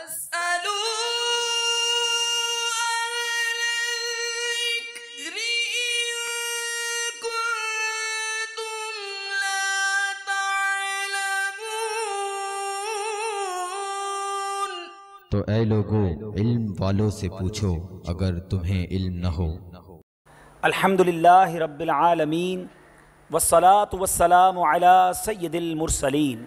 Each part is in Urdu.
تو اے لوگو علم والوں سے پوچھو اگر تمہیں علم نہ ہو۔ الحمدللہ رب العالمین والصلاة والسلام علی سید المرسلین،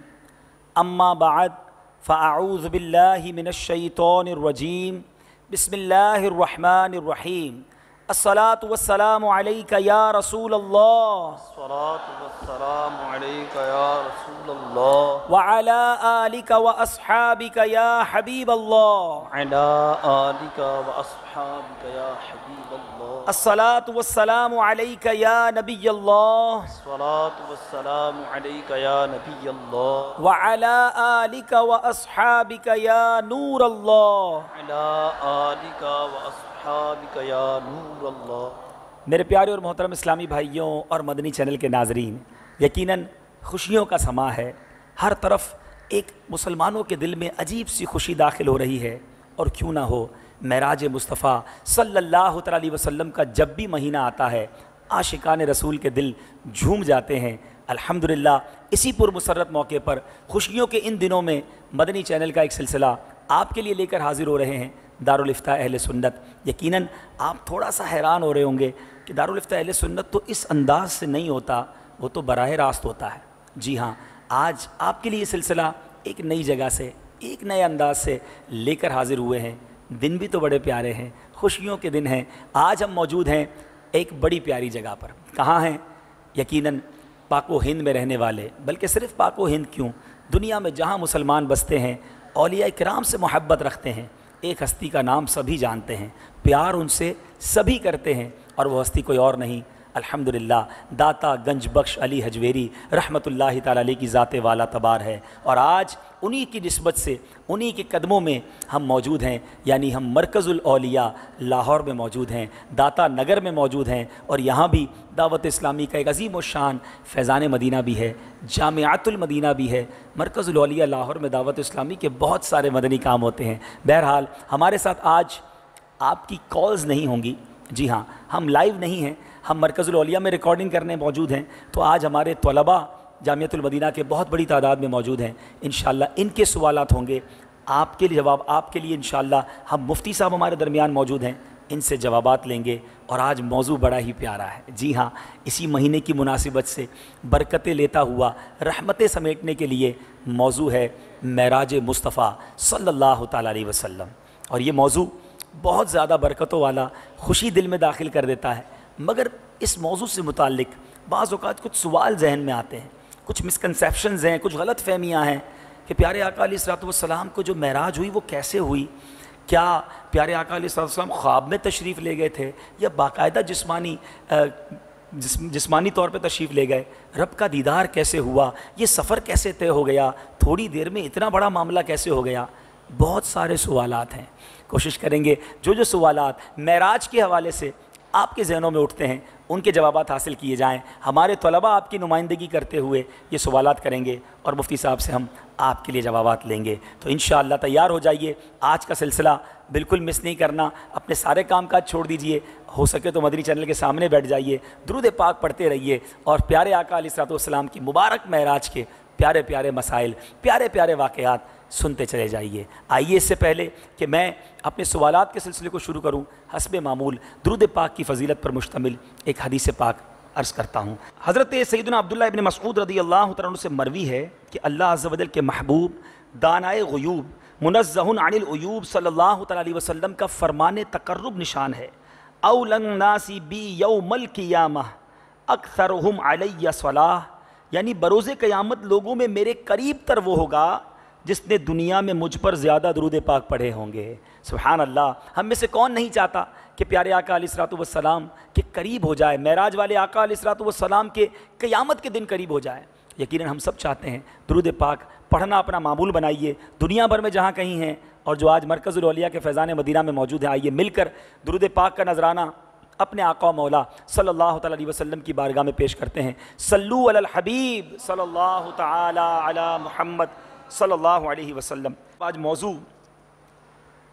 اما بعد فاعوذ باللہ من الشیطان الرجیم، بسم اللہ الرحمن الرحیم۔ الصلاة والسلام علیک یا رسول اللہ، الصلاة والسلام علیک یا رسول اللہ، وعلی آلک واصحابک یا حبیب اللہ، وعلی آلک واصحابک یا حبیب اللہ، الصلاة والسلام علیک یا نبی اللہ، الصلاة والسلام علیک یا نبی اللہ، وعلی آلک واصحابک یا نور اللہ، وعلی آلک واصحابک یا نور اللہ۔ میرے پیارے اور محترم اسلامی بھائیوں اور مدنی چینل کے ناظرین، یقیناً خوشیوں کا سماں ہے۔ ہر طرف ایک مسلمانوں کے دل میں عجیب سی خوشی داخل ہو رہی ہے، اور کیوں نہ ہو، معراج مصطفیٰ صلی اللہ علیہ وسلم کا جب بھی مہینہ آتا ہے عاشقان رسول کے دل جھوم جاتے ہیں۔ الحمدللہ اسی پرمسرت موقع پر خوشیوں کے ان دنوں میں مدنی چینل کا ایک سلسلہ آپ کے لیے لے کر حاضر ہو رہے ہیں، دارالفتہ اہل سنت۔ یقیناً آپ تھوڑا سا حیران ہو رہے ہوں گے کہ دارالفتہ اہل سنت تو اس انداز سے نہیں ہوتا، وہ تو براہ راست ہوتا ہے۔ جی ہاں، آج آپ کے لیے یہ سلسلہ ایک نئی جگہ سے، ایک نئے انداز سے لے کر حاضر ہوئے ہیں۔ دن بھی تو بڑے پیارے ہیں، خوشیوں کے دن ہیں۔ آج ہم موجود ہیں ایک بڑی پیاری جگہ پر۔ کہاں ہیں؟ یقیناً پاک و ہند میں رہنے والے، بلکہ صرف پاک و ہند کیوں، دنیا میں جہاں مسلمان بستے ہیں، اولیاء کرام سے محبت رکھتے ہیں، ایک ہستی کا نام سبھی جانتے ہیں، پیار ان سے سبھی کرتے ہیں، اور وہ ہستی کوئی اور نہیں، الحمدللہ داتا گنج بخش علی حجویری رحمۃ اللہ تعالی علیہ کی ذات والا تبار ہے۔ اور آج انہی کی نسبت سے، انہی کے قدموں میں ہم موجود ہیں، یعنی ہم مرکز الاولیاء لاہور میں موجود ہیں، داتا نگر میں موجود ہیں، اور یہاں بھی دعوت اسلامی کا ایک عظیم و شان فیضان مدینہ بھی ہے، جامعۃ المدینہ بھی ہے۔ مرکز الاولیاء لاہور میں دعوت اسلامی کے بہت سارے مدنی کام ہوتے ہیں۔ بہرحال ہمارے ساتھ آج آپ کی کالز نہیں ہوں گی، جی ہاں، ہم لائیو نہیں ہیں، ہم مرکز الاولیاء میں ریکارڈنگ کرنے موجود ہیں، تو آج ہمارے طلباء جامعۃ المدینہ کے بہت بڑی تعداد میں موجود ہیں۔ انشاءاللہ ان کے سوالات ہوں گے، آپ کے جواب آپ کے لیے انشاءاللہ ہم مفتی صاحب ہمارے درمیان موجود ہیں، ان سے جوابات لیں گے۔ اور آج موضوع بڑا ہی پیارا ہے، جی ہاں، اسی مہینے کی مناسبت سے برکتیں لیتا ہوا رحمتیں سمیٹنے کے لیے موضوع ہے معراج مصطفیٰ صلی اللہ تعالیٰ علیہ وسلم۔ اور یہ موضوع بہت زیادہ برکتوں والا، خوشی دل میں داخل کر دیتا ہے، مگر اس موضوع سے متعلق بعض اوقات کچھ سوال ذہن میں آتے ہیں، کچھ مسکنسیپشنز ہیں، کچھ غلط فہمیاں ہیں کہ پیارے آقا علیہ الصلوۃ والسلام کو جو معراج ہوئی وہ کیسے ہوئی؟ کیا پیارے آقا علیہ الصلوۃ والسلام خواب میں تشریف لے گئے تھے، یا باقاعدہ جسمانی طور پہ تشریف لے گئے؟ رب کا دیدار کیسے ہوا؟ یہ سفر کیسے طے ہو گیا؟ تھوڑی دیر میں اتنا بڑا معاملہ کیسے ہو گیا؟ بہت سارے سوالات ہیں۔ کوشش کریں گے جو سوالات معراج کے حوالے سے آپ کے ذہنوں میں اٹھتے ہیں ان کے جوابات حاصل کیے جائیں۔ ہمارے طلباء آپ کی نمائندگی کرتے ہوئے یہ سوالات کریں گے، اور مفتی صاحب سے ہم آپ کے لیے جوابات لیں گے۔ تو انشاءاللہ تیار ہو جائیے، آج کا سلسلہ بالکل مس نہیں کرنا۔ اپنے سارے کام کاج چھوڑ دیجئے، ہو سکے تو مدنی چینل کے سامنے بیٹھ جائیے، درود پاک پڑھتے رہیے، اور پیارے آقا علیہ الصلوۃ والسلام کی مبارک معراج کے پیارے پیارے مسائل، پیارے پیارے واقعات سنتے چلے جائیے۔ آئیے اس سے پہلے کہ میں اپنے سوالات کے سلسلے کو شروع کروں، حسب معمول درود پاک کی فضیلت پر مشتمل ایک حدیث پاک عرض کرتا ہوں۔ حضرت سیدنا عبداللہ ابن مسعود رضی اللہ تعالیٰ عنہ سے مروی ہے کہ اللہ عز و جل کے محبوب دانائے غیوب منزہ عن العیوب صلی اللہ تعالیٰ علیہ وسلم کا فرمان تقرب نشان ہے، اولن الناس بی یوم القیامہ اکثرہم علی صلاۃ، یعنی بروز قیامت لوگوں میں میرے قریب تر وہ ہوگا جس نے دنیا میں مجھ پر زیادہ درود پاک پڑھے ہوں گے۔ سبحان اللہ، ہم میں سے کون نہیں چاہتا کہ پیارے آقا علیہ الصلوۃ والسلام کے قریب ہو جائے، معراج والے آقا علیہ الصلوۃ والسلام کے قیامت کے دن قریب ہو جائے؟ یقیناً ہم سب چاہتے ہیں۔ درود پاک پڑھنا اپنا معمول بنائیے، دنیا بھر میں جہاں کہیں ہیں، اور جو آج مرکز الاولیاء کے فیضان مدینہ میں موجود ہیں، آئیے مل کر درود پاک کا نذرانہ اپنے آقا و مولا صلی اللہ تعالیٰ علیہ وسلم کی بارگاہ میں پیش کرتے ہیں۔ صلو علی الحبیب صلی اللہ تعالیٰ علی محمد صلی اللہ علیہ وسلم۔ آج موضوع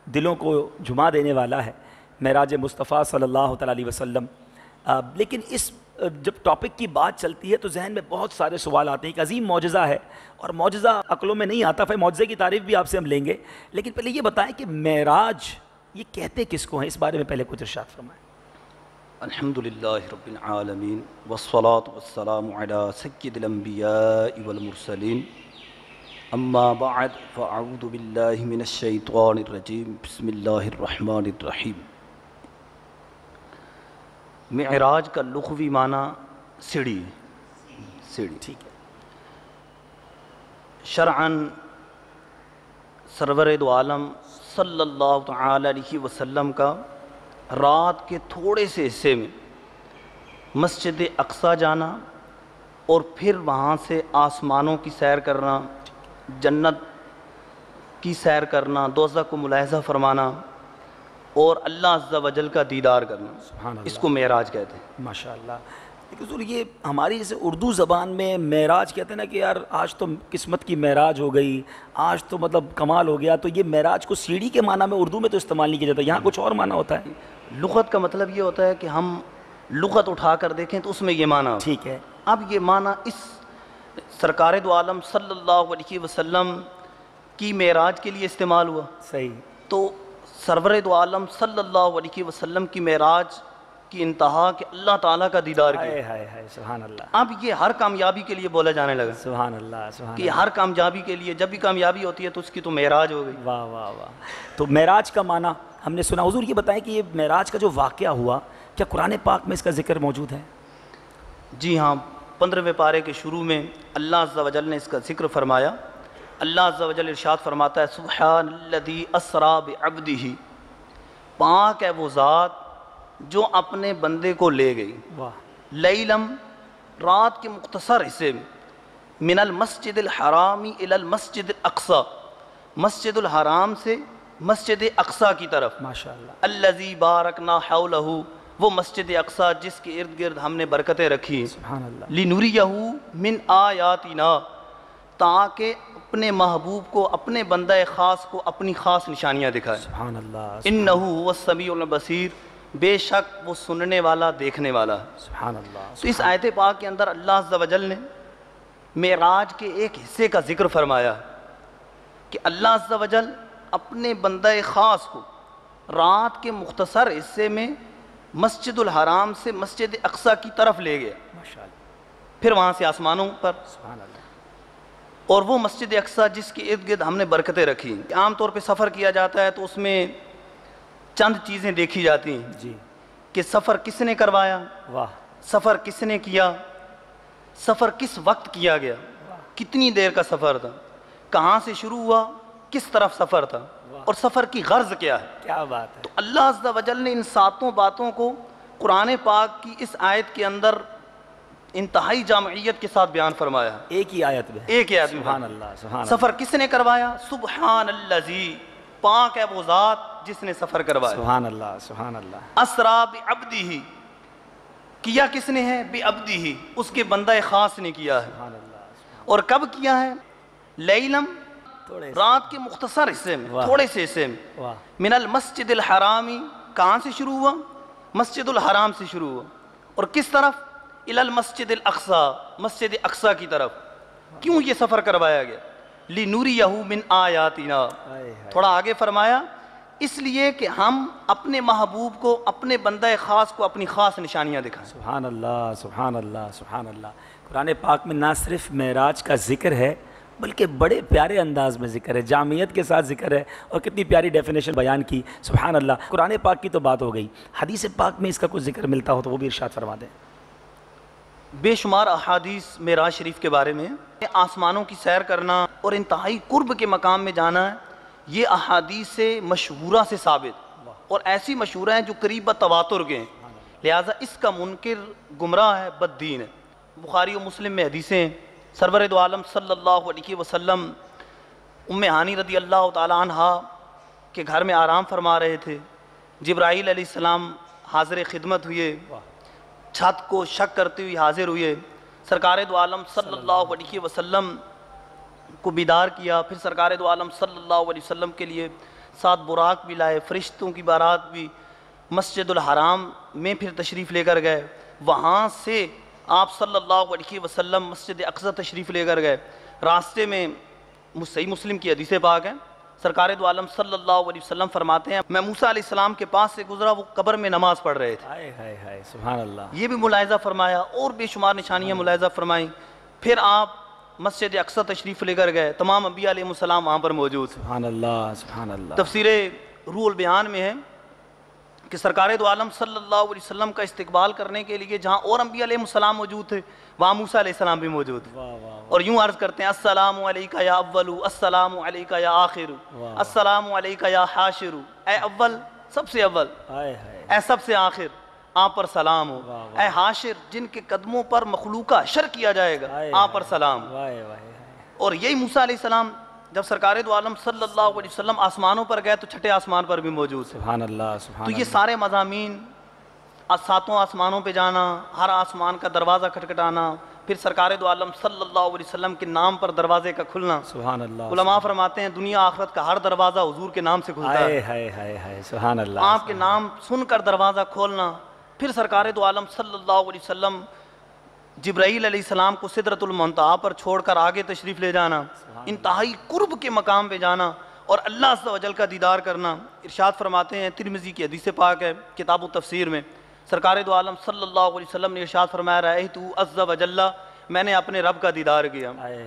دلوں کو جھما دینے والا ہے، معراج مصطفیٰ صلی اللہ تعالیٰ علیہ وسلم۔ لیکن اس جب ٹاپک کی بات چلتی ہے تو ذہن میں بہت سارے سوال آتے ہیں۔ ایک عظیم معجزہ ہے، اور معجزہ عقلوں میں نہیں آتا، پھر معجزے کی تعریف بھی آپ سے ہم لیں گے، لیکن پہلے یہ بتائیں کہ معراج یہ کہتے کس کو ہیں، اس بارے میں پہلے کچھ ارشاد فرمائیں۔ الحمدللہ رب العالمین والصلاة والسلام علی سید الانبیاء والمرسلین، اما بعد فاعوذ باللہ من الشیطان الرجیم، بسم اللہ الرحمن الرحیم۔ معراج کا لغوی معنی سیڑھی ہے، سیڑھی۔ ٹھیک ہے، شرعاً سرور دو عالم صلی اللہ تعالی علیہ وسلم کا رات کے تھوڑے سے حصے میں مسجد اقصیٰ جانا اور پھر وہاں سے آسمانوں کی سیر کرنا، جنت کی سیر کرنا، دوزخ کو ملاحظہ فرمانا اور اللہ عز و جل کا دیدار کرنا، سبحان اللہ، اس کو معراج کہتے ہیں۔ ماشاءاللہ۔ لیکن حضور یہ ہماری جیسے اردو زبان میں معراج کہتے ہیں نا کہ یار آج تو قسمت کی معراج ہو گئی، آج تو مطلب کمال ہو گیا، تو یہ معراج کو سیڑھی کے معنی میں اردو میں تو استعمال نہیں کیا جاتا، یہاں کچھ اور معنی ہوتا ہے۔ لغت کا مطلب یہ ہوتا ہے کہ ہم لغت اٹھا کر دیکھیں تو اس میں یہ معنی ہوتا ہے۔ ٹھیک ہے، اب یہ معنی اس سرکار دو عالم صلی اللہ علیہ وسلم کی معراج کے لیے استعمال ہوا، صحیح، تو سرور دو عالم صلی اللہ علیہ وسلم کی معراج کی انتہا کہ اللہ تعالیٰ کا دیدار ہائے کیا۔ ہائے ہائے، سبحان اللہ، اب یہ ہر کامیابی کے لیے بولا جانے لگا سبحان اللہ، سبحان کہ ہر کامیابی کے لیے جب بھی کامیابی ہوتی ہے تو اس کی تو معراج ہو گئی۔ واہ واہ واہ۔ تو معراج کا معنی ہم نے سنا، حضور یہ بتائیں کہ یہ معراج کا جو واقعہ ہوا کیا قرآن پاک میں اس کا ذکر موجود ہے؟ جی ہاں، 15ویں پارے کے شروع میں اللہ عز و جل نے اس کا ذکر فرمایا۔ اللہ عز و جل ارشاد فرماتا ہے سبحان الذی اسریٰ بعبدہ، پاک ہے وہ ذات جو اپنے بندے کو لے گئی، واہ، لیلم رات کے مختصر حصے میں، من المسجد الحرام الی المسجد الاقصی، مسجد الحرام سے مسجد اقصی کی طرف، ماشاءاللہ، الذی بارکنا حولہ، وہ مسجد اقصی جس کے ارد گرد ہم نے برکتیں رکھی، سبحان اللہ، لنوریہ من آیاتنا، تاکہ اپنے محبوب کو، اپنے بندہ خاص کو اپنی خاص نشانیاں دکھائے۔ سبحان اللہ، انہ هو السمیع البصیر، بے شک وہ سننے والا دیکھنے والا ہے۔ سبحان اللہ، تو اس آیت پاک کے اندر اللہ عز و جل نے معراج کے ایک حصے کا ذکر فرمایا کہ اللہ عز و جل اپنے بندہ خاص کو رات کے مختصر حصے میں مسجد الحرام سے مسجد اقصیٰ کی طرف لے گیا، ماشاءاللہ، پھر وہاں سے آسمانوں پر، سبحان اللہ، اور وہ مسجد اقصیٰ جس کے ارد گرد ہم نے برکتیں رکھی۔ عام طور پہ سفر کیا جاتا ہے تو اس میں چند چیزیں دیکھی جاتی ہیں جی، کہ سفر کس نے کروایا، واہ، سفر کس نے کیا، سفر کس وقت کیا گیا، کتنی دیر کا سفر تھا، کہاں سے شروع ہوا، کس طرف سفر تھا، اور سفر کی غرض کیا ہے۔ کیا بات ہے، تو اللہ عز و جل نے ان ساتوں باتوں کو قرآن پاک کی اس آیت کے اندر انتہائی جامعیت کے ساتھ بیان فرمایا، ایک ہی آیت میں، ایک ہی آیت میں۔ سبحان اللہ، سبحان سفر کس نے کروایا، سبحان الذی، پاک ہے وہ ذات جس نے سفر اللہ، کروایا۔ سبحان اللہ، سبحان اللہ، اسریٰ بعبدہ، کیا کس نے ہے، بعبدہ، اس کے بندہ خاص نے کیا ہے، سبحان اللہ، اور کب کیا ہے، لیلم، تھوڑے رات کے مختصر حصے میں، واہ، تھوڑے سے حصے میں، واہ، من المسجد الحرامی، کہاں سے شروع ہوا، مسجد الحرام سے شروع ہوا، اور کس طرف، الی المسجد الاقصی، مسجد اقصی کی طرف۔ کیوں یہ سفر کروایا گیا، لنوریہ من آیاتنا، ہائے ہائے، تھوڑا آگے فرمایا اس لیے کہ ہم اپنے محبوب کو، اپنے بندہ خاص کو اپنی خاص نشانیاں دکھائیں۔ سبحان اللہ، سبحان اللہ، سبحان اللہ۔ قرآن پاک میں نہ صرف معراج کا ذکر ہے بلکہ بڑے پیارے انداز میں ذکر ہے، جامعیت کے ساتھ ذکر ہے، اور کتنی پیاری ڈیفینیشن بیان کی، سبحان اللہ۔ قرآن پاک کی تو بات ہو گئی، حدیث پاک میں اس کا کچھ ذکر ملتا ہو تو وہ بھی ارشاد فرما دیں۔ بے شمار احادیث معراج شریف کے بارے میں، آسمانوں کی سیر کرنا اور انتہائی قرب کے مقام میں جانا ہے، یہ احادیث سے مشہورہ سے ثابت، اور ایسی مشہورہ ہیں جو قریب تواتر کے ہیں، لہٰذا اس کا منکر گمراہ ہے، بد دین ہے۔ بخاری و مسلم میں حدیثیں ہیں، سرور دو عالم صلی اللہ علیہ وسلم ام ہانی رضی اللہ تعالی عنہا کے گھر میں آرام فرما رہے تھے، جبرائیل علیہ السلام حاضر خدمت ہوئے، چھت کو شک کرتے ہوئے حاضر ہوئے، سرکار دو عالم صلی اللہ علیہ وسلم کو بیدار کیا، پھر سرکار دو عالم صلی اللہ علیہ وسلم کے لیے ساتھ براق بھی لائے، فرشتوں کی بارات بھی، مسجد الحرام میں پھر تشریف لے کر گئے، وہاں سے آپ صلی اللہ علیہ وسلم مسجد اقصی تشریف لے کر گئے۔ راستے میں صحیح مسلم کی حدیث پاک ہے، سرکار دو عالم صلی اللہ علیہ وسلم فرماتے ہیں میں موسیٰ علیہ السلام کے پاس سے گزرا، وہ قبر میں نماز پڑھ رہے تھے۔ ہائے ہائے ہائے سبحان اللہ۔ یہ بھی ملاحظہ فرمایا، اور بے شمار نشانیاں ملاحظہ فرمائیں۔ پھر آپ مسجد اقصی تشریف لے کر گئے، تمام انبیاء علیہ السلام وہاں پر موجود۔ سبحان اللہ سبحان اللہ۔ تفسیر روح البیان میں ہے کہ سرکار دو عالم صلی اللہ علیہ وسلم کا استقبال کرنے کے لیے جہاں اور انبیاء علیہ السلام موجود تھے، وہاں موسیٰ علیہ السلام بھی موجود تھے، اور یوں عرض کرتے ہیں السلام علیکہ یا اول، السلام علیکہ یا آخر، السلام علیکہ یا حاشر، اے اول سب سے اول، اے سب سے آخر آپ پر سلام ہو، اے حاشر جن کے قدموں پر مخلوق کا حشر کیا جائے گا آپ پر سلام۔ اور یہی موسیٰ علیہ السلام جب سرکار دو عالم صلی اللہ علیہ وسلم آسمانوں پر گئے تو چھٹے آسمان پر بھی موجود تھے۔ سبحان اللہ سبحان تو اللہ۔ یہ سارے مضامین، ساتوں آسمانوں پہ جانا، ہر آسمان کا دروازہ کھٹکھٹانا، پھر سرکار دو عالم صلی اللہ علیہ وسلم کے نام پر دروازے کا کھلنا۔ سبحان اللہ۔ علماء فرماتے ہیں دنیا آخرت کا ہر دروازہ حضور کے نام سے کھلتا ہے، ہائے ہائے ہائے سبحان اللہ۔ آپ کے نام سن کر دروازہ کھولنا، پھر سرکار دو عالم صلی اللہ علیہ وسلم جبرائیل علیہ السلام کو سدرۃ المنتہا پر چھوڑ کر آگے تشریف لے جانا، انتہائی قرب کے مقام پہ جانا اور اللہ عز و جل کا دیدار کرنا۔ ارشاد فرماتے ہیں ترمذی کی حدیث پاک ہے کتاب التفسیر میں، سرکار دو عالم صلی اللہ علیہ وسلم نے ارشاد فرمایا رأیت عز و جل، میں نے اپنے رب کا دیدار کیا،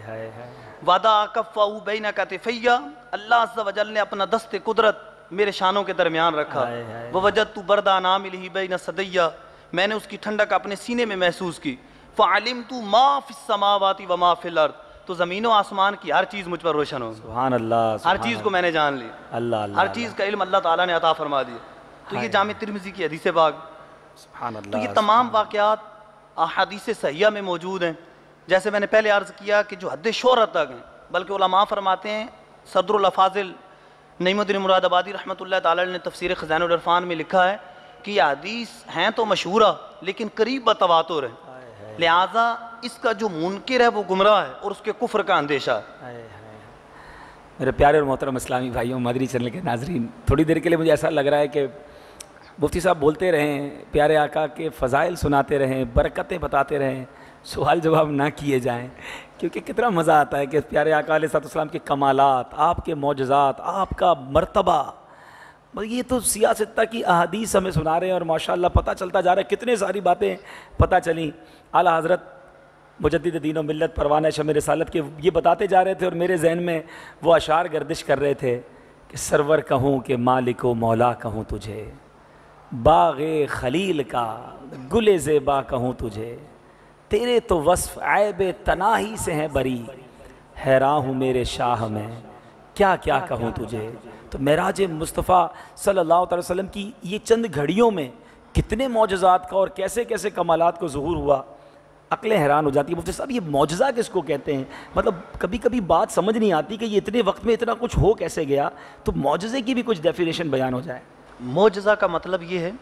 وضع کفہ بین کتفی، اللہ عز و جل نے اپنا دست قدرت میرے شانوں کے درمیان رکھا، ووجدت برد اناملہ بین صدی، میں نے اس کی ٹھنڈک اپنے سینے میں محسوس کی، فعلمت ما فی السماوات وما فی الارض، تو زمین و آسمان کی ہر چیز مجھ پر روشن ہو، سبحان اللہ۔ ہر چیز کو میں نے جان لی، اللہ اللہ۔ ہر چیز کا علم اللہ تعالیٰ نے عطا فرما دیا۔ تو یہ جامع ترمذی کی حدیث پاک، سبحان اللہ۔ تو یہ تمام واقعات احادیث صحیحہ میں موجود ہیں، جیسے میں نے پہلے عرض کیا کہ جو حد شہرت تک ہیں، بلکہ علماء فرماتے ہیں، صدر الافاضل نعیم الدین مراد آبادی رحمۃ اللہ تعالیٰ نے تفسیر خزائن العرفان میں لکھا ہے کہ یہ حدیث ہیں تو مشہورہ لیکن قریب بتواتر ہے، لہٰذا اس کا جو منکر ہے وہ گمراہ ہے اور اس کے کفر کا اندیشہ ہے۔ میرے پیارے اور محترم اسلامی بھائیوں، مدنی چینل کے ناظرین، تھوڑی دیر کے لیے مجھے ایسا لگ رہا ہے کہ مفتی صاحب بولتے رہیں، پیارے آقا کے فضائل سناتے رہیں، برکتیں بتاتے رہیں، سوال جواب نہ کیے جائیں، کیونکہ کتنا مزہ آتا ہے کہ پیارے آقا علیہ السلام کے کمالات، آپ کے معجزات، آپ کا مرتبہ، یہ تو سیاستہ کی احادیث ہمیں سنا رہے ہیں، اور ماشاءاللہ پتہ چلتا جا رہا ہے، کتنے ساری باتیں پتہ چلیں۔ اعلیٰ حضرت مجدد دین و ملت پروانہ شمع رسالت کے یہ بتاتے جا رہے تھے، اور میرے ذہن میں وہ اشعار گردش کر رہے تھے کہ سرور کہوں کہ مالک و مولا کہوں تجھے، باغ خلیل کا گل زیبا کہوں تجھے، تیرے تو وصف عیب تناہی سے ہیں بری، حیران ہوں میرے شاہ میں کیا کیا کہوں تجھے۔ تو معراج مصطفیٰ صلی اللہ علیہ وسلم کی یہ چند گھڑیوں میں کتنے معجزات کا اور کیسے کیسے کمالات کو ظہور ہوا، عقلیں حیران ہو جاتی ہے۔ مفتی صاحب یہ معجزہ کس کو کہتے ہیں؟ مطلب کبھی کبھی بات سمجھ نہیں آتی کہ یہ اتنے وقت میں اتنا کچھ ہو کیسے گیا، تو معجزے کی بھی کچھ ڈیفینیشن بیان ہو جائے۔ معجزہ کا مطلب یہ ہے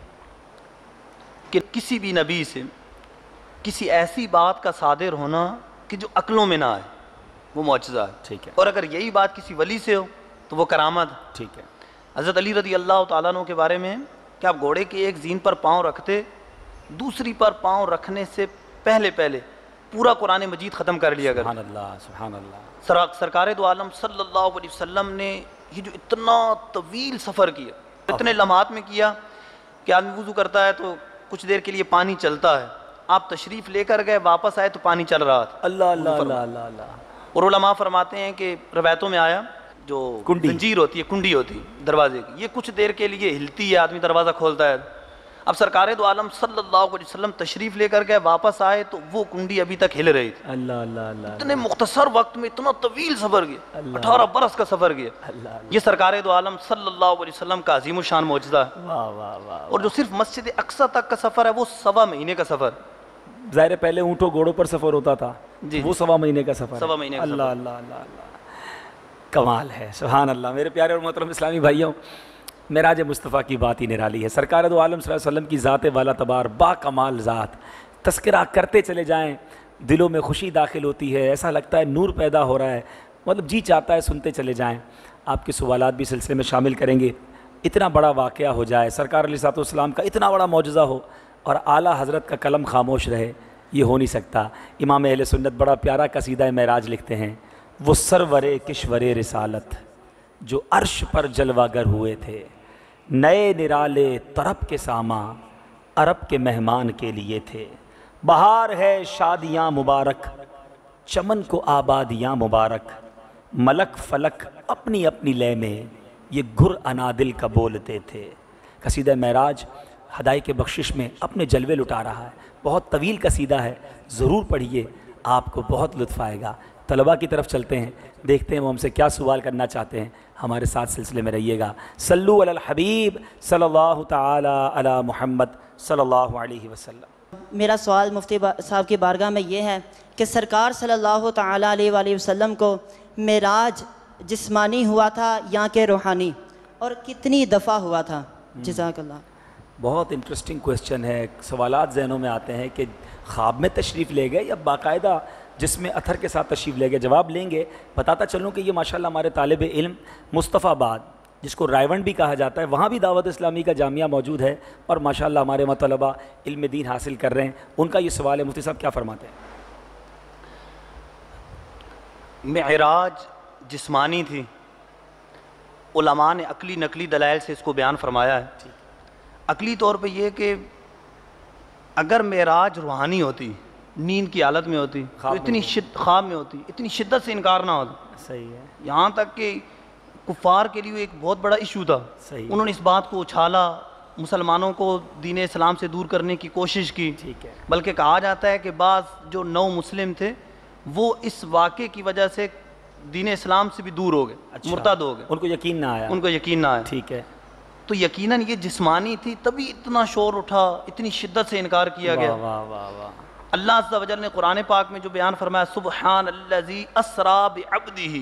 کہ کسی بھی نبی سے کسی ایسی بات کا صادر ہونا کہ جو عقلوں میں نہ آئے، وہ معجزہ ہے۔ ٹھیک ہے۔ اور اگر یہی بات کسی ولی سے ہو تو وہ کرامت ہے۔ ٹھیک ہے۔ حضرت علی رضی اللہ تعالیٰ عنہ کے بارے میں کہ آپ گھوڑے کے ایک زین پر پاؤں رکھتے، دوسری پر پاؤں رکھنے سے پہلے پورا قرآن مجید ختم کر لیا سبحان اللہ سبحان اللہ۔ سرکار دو عالم صلی اللہ علیہ وسلم نے یہ جو اتنا طویل سفر کیا، اتنے لمحات میں کیا کہ آدمی وضو کرتا ہے تو کچھ دیر کے لیے پانی چلتا ہے، آپ تشریف لے کر گئے، واپس آئے تو پانی چل رہا تھا۔ اللہ اللہ اللہ اللہ اللہ۔ اور علماء فرماتے ہیں کہ روایتوں میں آیا جو زنجیر ہوتی ہے، کنڈی ہوتی ہے دروازے کی، یہ کچھ دیر کے لیے ہلتی ہے، آدمی دروازہ کھولتا ہے۔ اب سرکار دو عالم صلی اللہ علیہ وسلم تشریف لے کر گئے، واپس آئے تو وہ کنڈی ابھی تک ہل رہی تھی۔ اللہ اللہ اللہ۔ اتنے مختصر وقت میں اتنا طویل سفر گیا، 18 برس کا سفر گیا۔ یہ سرکار دو عالم صلی اللہ علیہ وسلم کا عظیم الشان معجزہ ہے۔ واہ واہ واہ۔ اور جو صرف مسجد اقصی تک کا سفر ہے وہ 1.25 مہینے کا سفر، ظاہر پہلے اونٹوں گھوڑوں پر سفر ہوتا تھا، وہ 1.25 مہینے کا سفر ہے۔ 1.25 مہینے کا اللہ اللہ اللہ اللہ، کمال ہے، سبحان اللہ۔ میرے پیارے اور محترم اسلامی بھائیوں، معراج مصطفیٰ کی بات ہی نرالی ہے۔ سرکار دو عالم صلی اللہ علیہ وسلم کی ذات والا تبار با کمال ذات، تذکرہ کرتے چلے جائیں دلوں میں خوشی داخل ہوتی ہے، ایسا لگتا ہے نور پیدا ہو رہا ہے، مطلب جی چاہتا ہے سنتے چلے جائیں۔ آپ کے سوالات بھی سلسلے میں شامل کریں گے. اتنا بڑا واقعہ ہو جائے, سرکار علیہ الصلوۃ والسلام کا اتنا بڑا معجزہ ہو اور اعلیٰ حضرت کا قلم خاموش رہے, یہ ہو نہیں سکتا. امام اہل سنت بڑا پیارا قصیدہ معراج لکھتے ہیں, وہ سرور کشور رسالت جو عرش پر جلوہ گر ہوئے تھے, نئے نرالے طرب کے ساماں عرب کے مہمان کے لیے تھے. بہار ہے شادیاں مبارک, چمن کو آبادیاں مبارک, ملک فلک اپنی اپنی لے میں یہ گر انادل کا بولتے تھے. قصیدہ معراج ہدایت بخشش میں اپنے جلوے لٹا رہا ہے. بہت طویل قصیدہ ہے, ضرور پڑھیے, آپ کو بہت لطف آئے گا. طلباء کی طرف چلتے ہیں, دیکھتے ہیں وہ ہم سے کیا سوال کرنا چاہتے ہیں. ہمارے ساتھ سلسلے میں رہیے گا. صلو علی الحبیب صلی اللہ تعالی علی محمد صلی اللہ علیہ وسلم. میرا سوال مفتی صاحب کی بارگاہ میں یہ ہے کہ سرکار صلی اللہ تعالیٰ علیہ وآلہ وسلم کو معراج جسمانی ہوا تھا یا کہ روحانی, اور کتنی دفعہ ہوا تھا؟ جزاک اللہ. بہت انٹرسٹنگ کویسچن ہے. سوالات ذہنوں میں آتے ہیں کہ خواب میں تشریف لے گئے یا باقاعدہ جس میں اتھر کے ساتھ تشریف لے گئے. جواب لیں گے. بتاتا چلوں کہ یہ ماشاءاللہ ہمارے طالب علم مصطفیٰ آباد, جس کو رائیونڈ بھی کہا جاتا ہے, وہاں بھی دعوت اسلامی کا جامعہ موجود ہے اور ماشاءاللہ ہمارے طلباء علم دین حاصل کر رہے ہیں. ان کا یہ سوال ہے, مفتی صاحب کیا فرماتے ہیں؟ معراج جسمانی تھی. علماء نے عقلی نقلی دلائل سے اس کو بیان فرمایا ہے. عقلی طور پہ یہ کہ اگر معراج روحانی ہوتی, نیند کی حالت میں ہوتی, تو اتنی خواب میں ہوتی, اتنی شدت سے انکار نہ ہوتا. صحیح ہے. یہاں تک کہ کفار کے لیے ایک بہت بڑا ایشو تھا. انہوں نے اس بات کو اچھالا, مسلمانوں کو دین اسلام سے دور کرنے کی کوشش کی. ٹھیک ہے. بلکہ کہا جاتا ہے کہ بعض جو نو مسلم تھے وہ اس واقعے کی وجہ سے دین اسلام سے بھی دور ہو گئے, مرتد ہو گئے. ان کو یقین نہ آیا. ان کو یقین نہ آیا. ٹھیک ہے. تو یقیناً یہ جسمانی تھی, تبھی اتنا شور اٹھا, اتنی شدت سے انکار کیا گیا. واہ واہ واہ. اللہ عز و جل نے قرآن پاک میں جو بیان فرمایا, سبحان الذی اسریٰ بعبدہ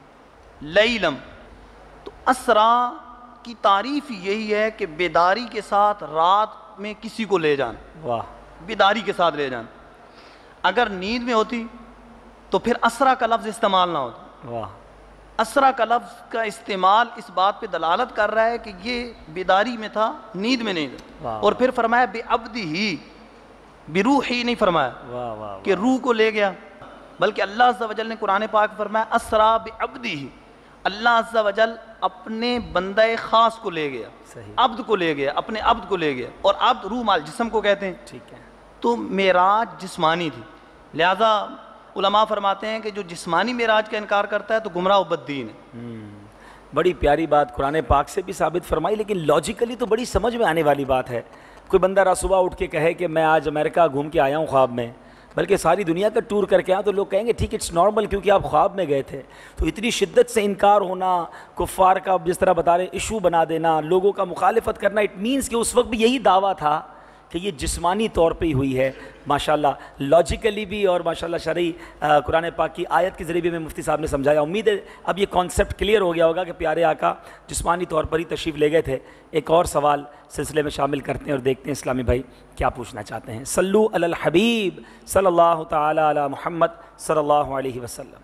لیلا, تو اسریٰ کی تعریف یہی ہے کہ بیداری کے ساتھ رات میں کسی کو لے جانا. واہ. بیداری کے ساتھ لے جانا. اگر نیند میں ہوتی تو پھر اسریٰ کا لفظ استعمال نہ ہوتا. واہ. اسریٰ کا لفظ کا استعمال اس بات پہ دلالت کر رہا ہے کہ یہ بیداری میں تھا, نیند میں نہیں تھا. اور پھر فرمایا بعبدہ, بروحی نہیں فرمایا واہ واہ کہ روح کو لے گیا, بلکہ اللہ عز و جل نے قرآن پاک فرمایا اسریٰ بعبدہ, اللہ عز و جل اپنے بندہ خاص کو لے گیا, عبد کو لے گیا, اپنے عبد کو لے گیا. اور عبد روح مال جسم کو کہتے ہیں. ٹھیک ہے. تو معراج جسمانی تھی. لہذا علماء فرماتے ہیں کہ جو جسمانی معراج کا انکار کرتا ہے تو گمراہ و بددین ہے. بڑی پیاری بات قرآن پاک سے بھی ثابت فرمائی, لیکن لاجیکلی تو بڑی سمجھ میں آنے والی بات ہے. کوئی بندہ رات صبح اٹھ کے کہے کہ میں آج امریکہ گھوم کے آیا ہوں خواب میں, بلکہ ساری دنیا کا ٹور کر کے آیا, تو لوگ کہیں گے ٹھیک اٹس نارمل, کیونکہ آپ خواب میں گئے تھے. تو اتنی شدت سے انکار ہونا, کفار کا جس طرح بتا رہے ایشو بنا دینا, لوگوں کا مخالفت کرنا, اٹ مینس کہ اس وقت بھی یہی دعویٰ تھا کہ یہ جسمانی طور پہ ہی ہوئی ہے. ماشاءاللہ لاجیکلی بھی اور ماشاءاللہ شرعی قرآن پاک کی آیت کے ذریعے بھی میں مفتی صاحب نے سمجھایا. امید ہے اب یہ کانسیپٹ کلیئر ہو گیا ہوگا کہ پیارے آقا جسمانی طور پر ہی تشریف لے گئے تھے. ایک اور سوال سلسلے میں شامل کرتے ہیں اور دیکھتے ہیں اسلامی بھائی کیا پوچھنا چاہتے ہیں. صلو علی الحبیب صلی اللہ تعالی علی محمد صلی اللہ علیہ وسلم.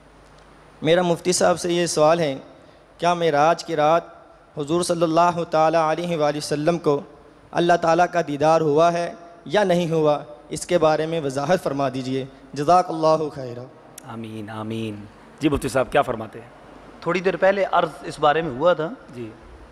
میرا مفتی صاحب سے یہ سوال ہے, کیا معراج کی رات حضور صلی اللہ تعالی علیہ وآلہ وسلم کو اللہ تعالیٰ کا دیدار ہوا ہے یا نہیں ہوا؟ اس کے بارے میں وضاحت فرما دیجئے, جزاک اللہ خیرا. آمین آمین. جی مفتی صاحب کیا فرماتے ہیں؟ تھوڑی دیر پہلے عرض اس بارے میں ہوا تھا. جی.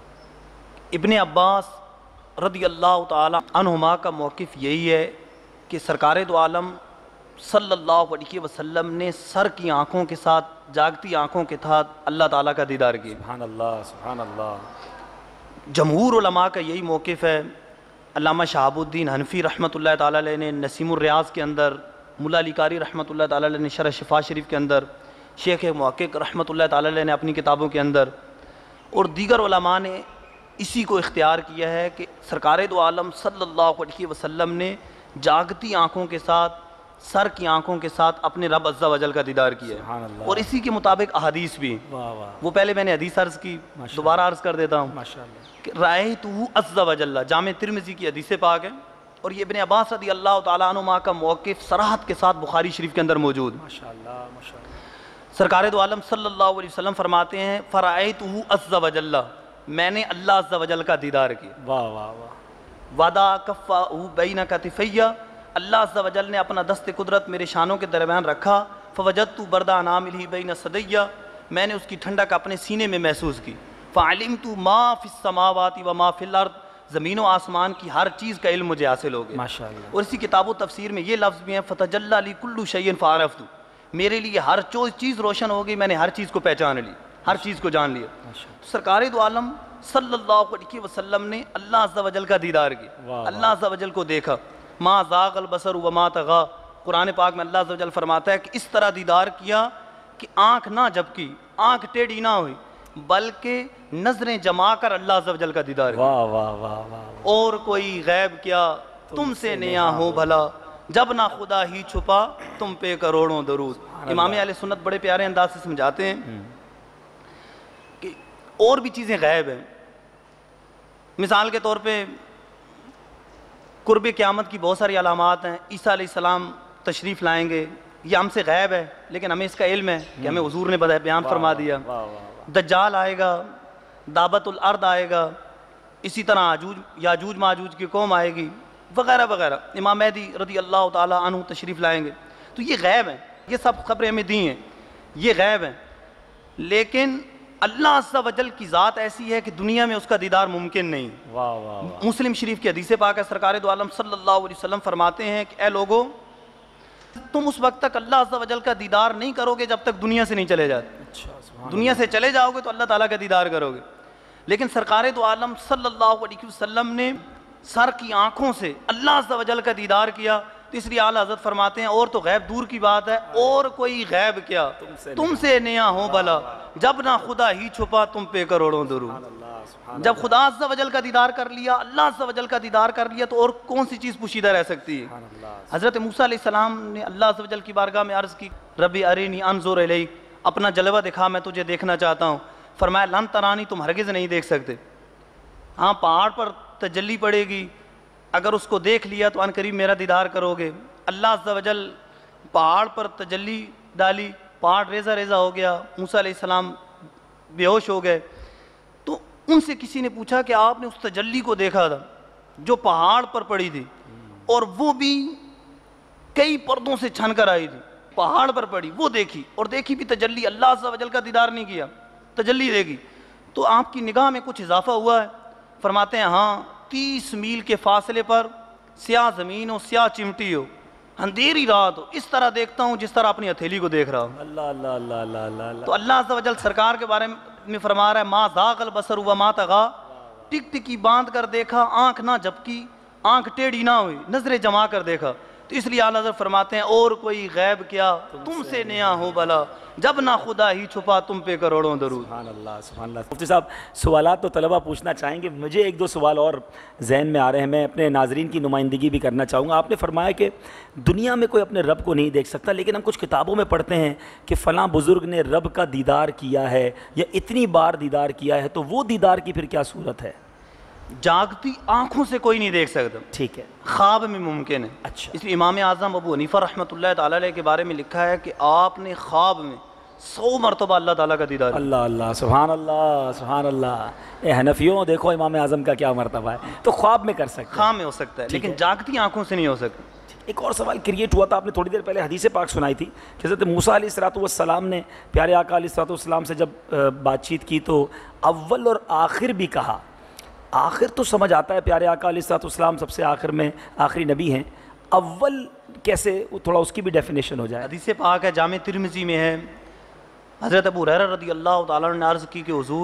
ابن عباس رضی اللہ تعالی عنہما کا موقف یہی ہے کہ سرکار دو عالم صلی اللہ علیہ وسلم نے سر کی آنکھوں کے ساتھ, جاگتی آنکھوں کے ساتھ اللہ تعالیٰ کا دیدار کیا. سبحان اللہ سبحان اللہ. جمہور علماء کا یہی موقف ہے. علامہ شہاب الدین حنفی رحمۃ اللہ تعالیٰ علیہ نے نسیم الریاض کے اندر, ملا علی قاری رحمۃ اللہ تعالیٰ علیہ نے شرح شفا شریف کے اندر, شیخ محقق رحمۃ اللہ تعالیٰ علیہ نے اپنی کتابوں کے اندر, اور دیگر علماء نے اسی کو اختیار کیا ہے کہ سرکار دو عالم صلی اللہ علیہ وسلم نے جاگتی آنکھوں کے ساتھ, سر کی آنکھوں کے ساتھ اپنے رب عز و جل کا دیدار کیا ہے. اور اسی کے مطابق احادیث بھی. وہ پہلے میں نے حدیث عرض کی, دوبارہ عرض کر دیتا ہوں. رأیتہ عز و جل, جامع ترمذی کی حدیث پاک ہے, اور یہ ابن عباس رضی اللہ تعالیٰ عنہما کا موقف صراحت کے ساتھ بخاری شریف کے اندر موجود. سرکار دو عالم صلی اللہ علیہ وسلم فرماتے ہیں فرأیتہ عز وجل، میں نے اللہ عز وجل کا دیدار کیا. واہ واہ واہ. وَضَعَ كَفَّهُ بَيْنَ كَتِفَيَّ، اللہ عز وجل نے اپنا دست قدرت میرے شانوں کے درمیان رکھا. فَوَجَدْتُ بَرْدَ أَنَامِلِهِ بَيْنَ صَدَيَّ، میں نے اس کی ٹھنڈک اپنے سینے میں محسوس کی. فَعَلِمْتُ مَا فِي السَّمَاوَاتِ وَمَا فِي الْأَرْضِ، زمین و آسمان کی ہر چیز کا علم مجھے حاصل ہو گیا. ماشاءاللہ. اور اسی کتاب و تفسیر میں یہ لفظ بھی ہیں فَتَجَلَّى لِي كُلُّ شَيْءٍ فَعَرَفْتُ، میرے لیے ہر چیز روشن ہو گئی، میں نے ہر چیز کو پہچان لی، ہر چیز کو جان لیا. سرکار دو عالم صلی اللہ علیہ وسلم نے اللہ عز و جل کا دیدار کیا، اللہ عز و جل کو دیکھا. ما زاغ البصر وما طغى، قرآن پاک میں اللہ عز و جل فرماتا ہے کہ اس طرح دیدار کیا کہ آنکھ نہ جھپکی، آنکھ ٹیڑھی نہ ہوئی، بلکہ نظریں جما کر اللہ عز و جل کا دیدار کیا. واہ واہ واہ واہ. اور کوئی غیب کیا تم سے نیا ہو بھلا، جب نہ خدا ہی چھپا تم پہ کروڑوں درود. امام اہل سنت بڑے پیارے انداز سے سمجھاتے ہیں کہ اور بھی چیزیں غیب ہیں. مثال کے طور پہ قرب قیامت کی بہت ساری علامات ہیں. عیسیٰ علیہ السلام تشریف لائیں گے، یہ ہم سے غیب ہے لیکن ہمیں اس کا علم ہے کہ ہمیں حضور نے بیان فرما دیا. دجال آئے گا، دعوت الارض آئے گا، اسی طرح یاجوج ماجوج کی قوم آئے گی وغیرہ وغیرہ. امام مہدی رضی اللہ تعالی عنہ تشریف لائیں گے. تو یہ غیب ہیں، یہ سب خبریں ہمیں دی ہیں، یہ غیب ہیں. لیکن اللہ عز و جل کی ذات ایسی ہے کہ دنیا میں اس کا دیدار ممکن نہیں. واہ واہ واہ. مسلم شریف کی حدیث پاک ہے، سرکار دو عالم صلی اللہ علیہ وسلم فرماتے ہیں کہ اے لوگو، تم اس وقت تک اللہ عز و جل کا دیدار نہیں کرو گے جب تک دنیا سے نہیں چلے جاتے. دنیا سے چلے جاؤ گے تو اللہ تعالیٰ کا دیدار کرو گے. لیکن سرکار دو عالم صلی اللہ علیہ وسلم نے سر کی آنکھوں سے اللہ عز و جل کا دیدار کیا. تو اس لیے اعلیٰ حضرت فرماتے ہیں اور تو غیب دور کی بات ہے، اور کوئی غیب کیا تم سے نیا ہو بھلا، جب نہ خدا ہی چھپا تم پہ کروڑوں درود. جب خدا عز و جل کا دیدار کر لیا، اللہ عز و جل کا دیدار کر لیا، تو اور کون سی چیز پوشیدہ رہ سکتی ہے. حضرت موسیٰ علیہ السلام نے اللہ عز و جل کی بارگاہ میں عرض کی ربی ارینی انظر الیک، اپنا جلوہ دکھا، میں تجھے دیکھنا چاہتا ہوں. فرمایا لن ترانی، تم ہرگز نہیں دیکھ سکتے. ہاں پہاڑ پر تجلی پڑے گی، اگر اس کو دیکھ لیا تو ان قریب میرا دیدار کرو گے. اللہ عز و جل پہاڑ پر تجلی ڈالی، پہاڑ ریزہ ریزہ ہو گیا، موسیٰ علیہ السلام بے ہوش ہو گئے. تو ان سے کسی نے پوچھا کہ آپ نے اس تجلی کو دیکھا تھا جو پہاڑ پر پڑی تھی، اور وہ بھی کئی پردوں سے چھن کر آئی تھی، پہاڑ پر پڑی، وہ دیکھی، اور دیکھی بھی تجلی، اللہ عز و جل کا دیدار نہیں کیا، تجلی دیکھی. تو آپ کی نگاہ میں کچھ اضافہ ہوا ہے؟ فرماتے ہیں ہاں 30 میل کے فاصلے پر سیاہ زمین ہو، سیاہ چمٹی ہو، اندھیری رات ہو، اس طرح دیکھتا ہوں جس طرح اپنی ہتھیلی کو دیکھ رہا ہوں. اللہ اللہ اللہ اللہ اللہ. تو اللہ عز و جل سرکار کے بارے میں فرما رہا ہے ما زاغ البصر وما طغى، ٹک ٹکی باندھ کر دیکھا، آنکھ نہ جھپکی، آنکھ ٹیڑھی نہ ہوئی، نظریں جما کر دیکھا. تو اس لیے اعلیٰ حضرت فرماتے ہیں اور کوئی غیب کیا تم سے نیا ہو بھلا، جب نہ خدا ہی چھپا تم پہ کروڑوں درود. سبحان اللہ سبحان اللہ. مفتی صاحب سوالات تو طلبہ پوچھنا چاہیں گے، مجھے ایک دو سوال اور ذہن میں آ رہے ہیں، میں اپنے ناظرین کی نمائندگی بھی کرنا چاہوں گا. آپ نے فرمایا کہ دنیا میں کوئی اپنے رب کو نہیں دیکھ سکتا، لیکن ہم کچھ کتابوں میں پڑھتے ہیں کہ فلاں بزرگ نے رب کا دیدار کیا ہے یا اتنی بار دیدار کیا ہے، تو وہ دیدار کی پھر کیا صورت ہے؟ جاگتی آنکھوں سے کوئی نہیں دیکھ سکتا، ٹھیک ہے، خواب میں ممکن ہے. اچھا. اس لیے امام اعظم ابو حنیفہ رحمۃ اللہ تعالیٰ علیہ کے بارے میں لکھا ہے کہ آپ نے خواب میں 100 مرتبہ اللہ تعالیٰ کا دیدار. اللہ اللہ سبحان اللہ سبحان اللہ. اے حنفیوں دیکھو امام اعظم کا کیا مرتبہ ہے. تو خواب میں کر سکتے، خواب میں ہو سکتا ہے لیکن جاگتی آنکھوں سے نہیں ہو سکتا. ایک اور سوال کریٹ ہوا تھا، آپ نے تھوڑی دیر پہلے حدیث پاک سنائی تھی کہ حضرت موسیٰ علیہ السلام نے پیارے آقا علیہ السلام سے جب بات چیت کی تو اول اور آخر بھی کہا. آخر تو سمجھ آتا ہے، پیارے آقا علیہ السلام سب سے آخر میں آخری نبی ہیں، اول کیسے، تھوڑا اس کی بھی ڈیفینیشن ہو جائے. حدیث پاک ہے، جامع ترمذی میں ہے، حضرت ابو ہریرہ رضی اللہ تعالیٰ عنہ نے عرض کی کہ حضور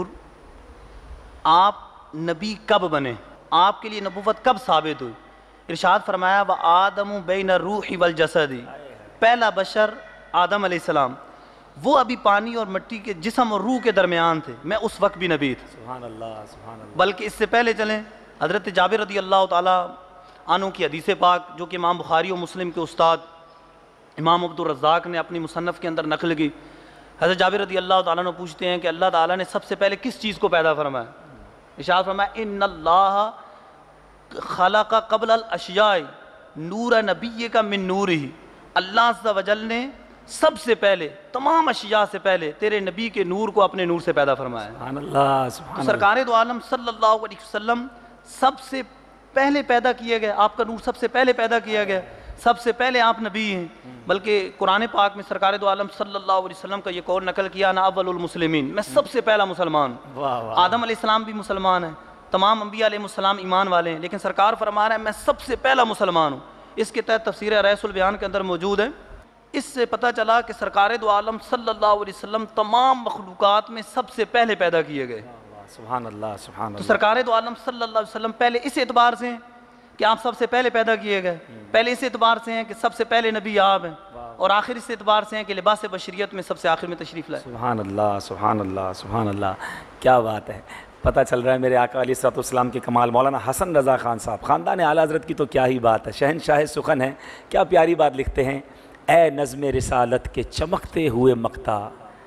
آپ نبی کب بنے، آپ کے لیے نبوت کب ثابت ہوئی؟ ارشاد فرمایا وآدم بین الروح والجسد، پہلا بشر آدم علیہ السلام، وہ ابھی پانی اور مٹی کے جسم اور روح کے درمیان تھے، میں اس وقت بھی نبی تھا. سبحان اللہ سبحان اللہ. بلکہ اس سے پہلے چلیں، حضرت جابر رضی اللہ تعالیٰ عنہ کی حدیث پاک جو کہ امام بخاری و مسلم کے استاد امام عبد الرزاق نے اپنی مصنف کے اندر نقل کی. حضرت جابر رضی اللہ تعالیٰ عنہ پوچھتے ہیں کہ اللہ تعالیٰ نے سب سے پہلے کس چیز کو پیدا فرمایا؟ ارشاد فرمایا ان اللہ خلق قبل الاشیاء نور نبی کا من نورہ، اللہ عز و جل نے سب سے پہلے تمام اشیاء سے پہلے تیرے نبی کے نور کو اپنے نور سے پیدا فرمایا. سبحان اللہ سبحان اللہ. سرکار دو عالم صلی اللہ علیہ وسلم سب سے پہلے پیدا کیے گئے, آپ کا نور سب سے پہلے پیدا کیا گیا, سب سے پہلے آپ نبی ہیں. بلکہ قرآن پاک میں سرکار دو عالم صلی اللہ علیہ وسلم کا یہ قول نقل کیا, انا اول المسلمین, میں سب سے پہلا مسلمان. آدم علیہ السلام بھی مسلمان ہیں, تمام انبیاء علیہ السلام ایمان والے ہیں, لیکن سرکار فرما رہے ہیں میں سب سے پہلا مسلمان ہوں. اس کے تحت تفسیر ریس البیان کے اندر موجود ہے. اس سے پتہ چلا کہ سرکار دو عالم صلی اللہ علیہ وسلم تمام مخلوقات میں سب سے پہلے پیدا کیے گئے. سبحان اللہ سبحان تو اللہ. سرکار دو عالم صلی اللہ علیہ وسلم پہلے اس اعتبار سے ہیں کہ آپ سب سے پہلے پیدا کیے گئے, پہلے اس اعتبار سے ہیں کہ سب سے پہلے نبی آپ ہیں, اور آخر اس اعتبار سے ہیں کہ لباس بشریت میں سب سے آخر میں تشریف لائے. سبحان اللہ سبحان اللہ سبحان اللہ. کیا بات ہے. پتہ چل رہا ہے میرے آقا علیہ الصلوۃ والسلام کے کمال. مولانا حسن رضا خان صاحب, خاندان اعلیٰ حضرت کی تو کیا ہی بات ہے, شہنشاہ سخن ہیں. کیا پیاری بات لکھتے ہیں, اے نظم رسالت کے چمکتے ہوئے مقتا,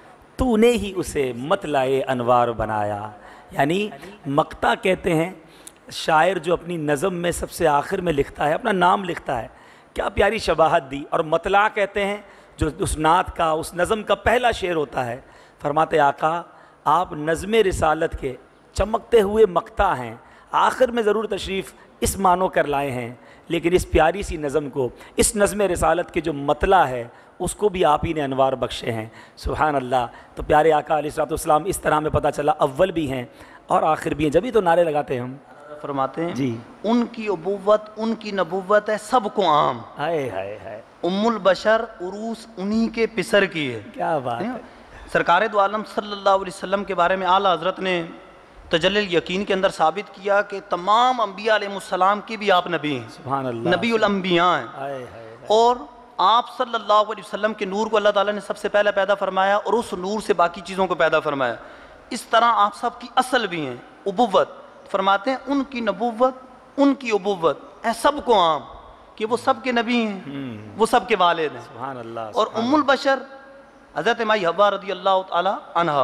تو نے ہی اسے مطلع انوار بنایا. یعنی مقتا کہتے ہیں شاعر جو اپنی نظم میں سب سے آخر میں لکھتا ہے, اپنا نام لکھتا ہے. کیا پیاری شباہت دی. اور مطلع کہتے ہیں جو اس نعت کا, اس نظم کا پہلا شعر ہوتا ہے. فرماتے آقا آپ نظم رسالت کے چمکتے ہوئے مقتا ہیں, آخر میں ضرور تشریف اس معنوں کر لائے ہیں, لیکن اس پیاری سی نظم کو, اس نظم رسالت کے جو مطلع ہے اس کو بھی آپ ہی نے انوار بخشے ہیں. سبحان اللہ. تو پیارے آقا علیہ الصلوۃ والسلام اس طرح میں پتہ چلا اول بھی ہیں اور آخر بھی ہیں, جبھی تو نعرے لگاتے ہیں ہم. فرماتے ہیں جی ان کی ابوت ان کی نبوت ہے سب کو عام, ہائے ہائے ہائے, ام البشر عروس انہی کے پسر کی ہے. کیا بات ہے. سرکار دو عالم صلی اللہ علیہ وسلم کے بارے میں اعلیٰ حضرت نے تجلی الیقین کے اندر ثابت کیا کہ تمام انبیاء علیہ السلام کی بھی آپ نبی ہیں, سبحان اللہ, نبی الانبیاء ہیں. ہائے ہائے. اور آپ صلی اللہ علیہ وسلم کے نور کو اللہ تعالیٰ نے سب سے پہلے پیدا فرمایا اور اس نور سے باقی چیزوں کو پیدا فرمایا. اس طرح آپ سب کی اصل بھی ہیں ابوت. فرماتے ہیں ان کی نبوت ان کی ابوت ہے سب کو عام, کہ وہ سب کے نبی ہیں, وہ سب کے والد ہیں. سبحان اللہ. اور ام البشر حضرت مائی حوا رضی اللہ تعالی عنہا,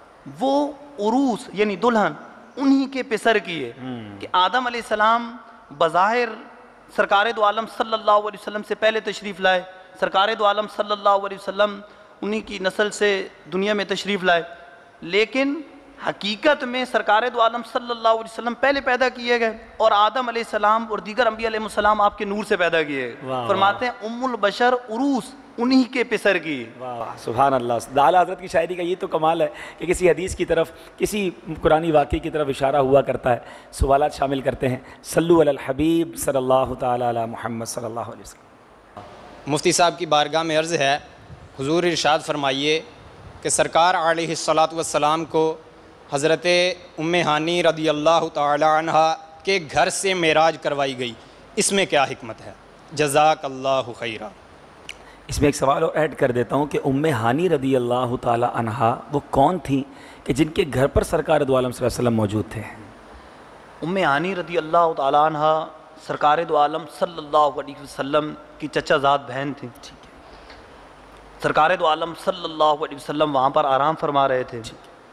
وہ عروس یعنی دلہن انہی کے پسر کی ہے. کہ آدم علیہ السلام بظاہر سرکار دو عالم صلی اللہ علیہ وسلم سے پہلے تشریف لائے, سرکار دو عالم صلی اللہ علیہ وسلم انہی کی نسل سے دنیا میں تشریف لائے, لیکن حقیقت میں سرکار دو عالم صلی اللہ علیہ وسلم پہلے پیدا کیے گئے اور آدم علیہ السلام اور دیگر انبیاء علیہ السلام آپ کے نور سے پیدا کیے گئے. فرماتے ہیں ام البشر عروس انہی کے پسر کی. واہ سبحان اللہ. اعلیٰ حضرت کی شاعری کا یہ تو کمال ہے کہ کسی حدیث کی طرف, کسی قرآنی واقعے کی طرف اشارہ ہوا کرتا ہے. سوالات شامل کرتے ہیں. صلو علی الحبیب صلی اللہ تعالی علی محمد صلی اللہ علیہ وسلم. مفتی صاحب کی بارگاہ میں عرض ہے, حضور ارشاد فرمائیے کہ سرکار علیہ الصلاۃ والسلام کو حضرت ام ہانی رضی اللہ تعالی عنہ کے گھر سے معراج کروائی گئی, اس میں کیا حکمت ہے؟ جزاک اللہ خیرہ. اس میں ایک سوال اور ایڈ کر دیتا ہوں کہ ام ہانی رضی اللہ تعالی عنہا وہ کون تھیں کہ جن کے گھر پر سرکار دو عالم صلی اللہ علیہ وسلم موجود تھے؟ ام ہانی رضی اللہ تعالی عنہا سرکار دو عالم صلی اللہ علیہ وسلم کی چچا زاد بہن تھیں. سرکار دو عالم صلی اللہ علیہ وسلم وہاں پر آرام فرما رہے تھے.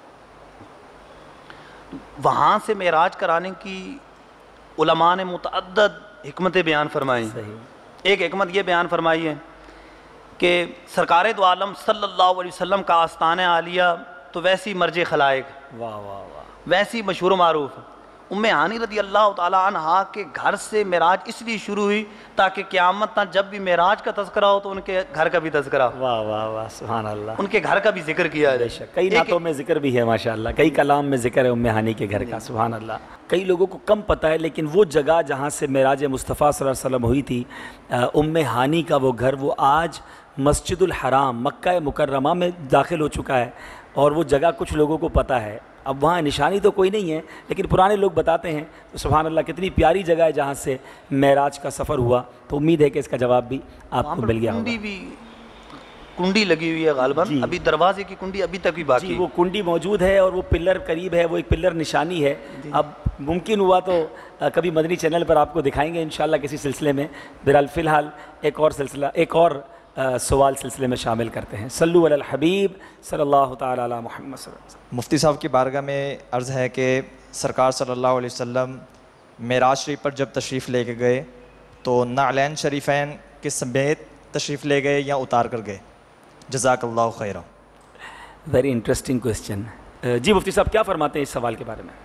وہاں سے معراج کرانے کی علماء نے متعدد حکمتیں بیان فرمائی. ایک حکمت یہ بیان فرمائی ہے کہ سرکار دو عالم صلی اللہ علیہ وسلم کا آستانہ عالیہ تو ویسی مرج خلائق, واہ واہ واہ, ویسی مشہور و معروف. ام ہانی رضی اللہ تعالی عنہا کے گھر سے معراج اس لیے شروع ہوئی تاکہ قیامت تک جب بھی معراج کا تذکرہ ہو تو ان کے گھر کا بھی تذکرہ ہو, واہ واہ واہ, سبحان اللہ. ان کے گھر کا بھی ذکر کیا جائے. کئی نعتوں میں ذکر بھی ہے ماشاءاللہ, کئی کلام میں ذکر ہے ام ہانی کے گھر کا. سبحان اللہ. کئی لوگوں کو کم پتہ ہے, لیکن وہ جگہ جہاں سے معراج مصطفیٰ صلی اللہ علیہ وسلم ہوئی تھی, ام ہانی کا وہ گھر, وہ آج مسجد الحرام مکہ مکرمہ میں داخل ہو چکا ہے. اور وہ جگہ کچھ لوگوں کو پتہ ہے, اب وہاں نشانی تو کوئی نہیں ہے لیکن پرانے لوگ بتاتے ہیں. تو سبحان اللہ کتنی پیاری جگہ ہے جہاں سے معراج کا سفر ہوا. تو امید ہے کہ اس کا جواب بھی آپ کو مل گیا ہوگا. کنڈی لگی ہوئی ہے غالباً, ابھی دروازے کی کنڈی ابھی تک بھی باقی. وہ کنڈی موجود ہے اور وہ پلر قریب ہے, وہ ایک پلر نشانی ہے. اب ممکن ہوا تو کبھی مدنی چینل پر آپ کو دکھائیں گے انشاءاللہ کسی سلسلے میں. بہرحال فی الحال ایک اور سلسلہ, ایک اور سوال سلسلے میں شامل کرتے ہیں. صلو علی الحبیب صلی اللہ تعالی علی محمد صلی اللہ علیہ وسلم. مفتی صاحب کی بارگاہ میں عرض ہے کہ سرکار صلی اللہ علیہ وسلم معراج شریف پر جب تشریف لے کے گئے تو نعلین شریفین کے سمیت تشریف لے گئے یا اتار کر گئے؟ جزاک اللہ خیرہ۔ Very interesting question. جی مفتی صاحب کیا فرماتے ہیں اس سوال کے بارے میں؟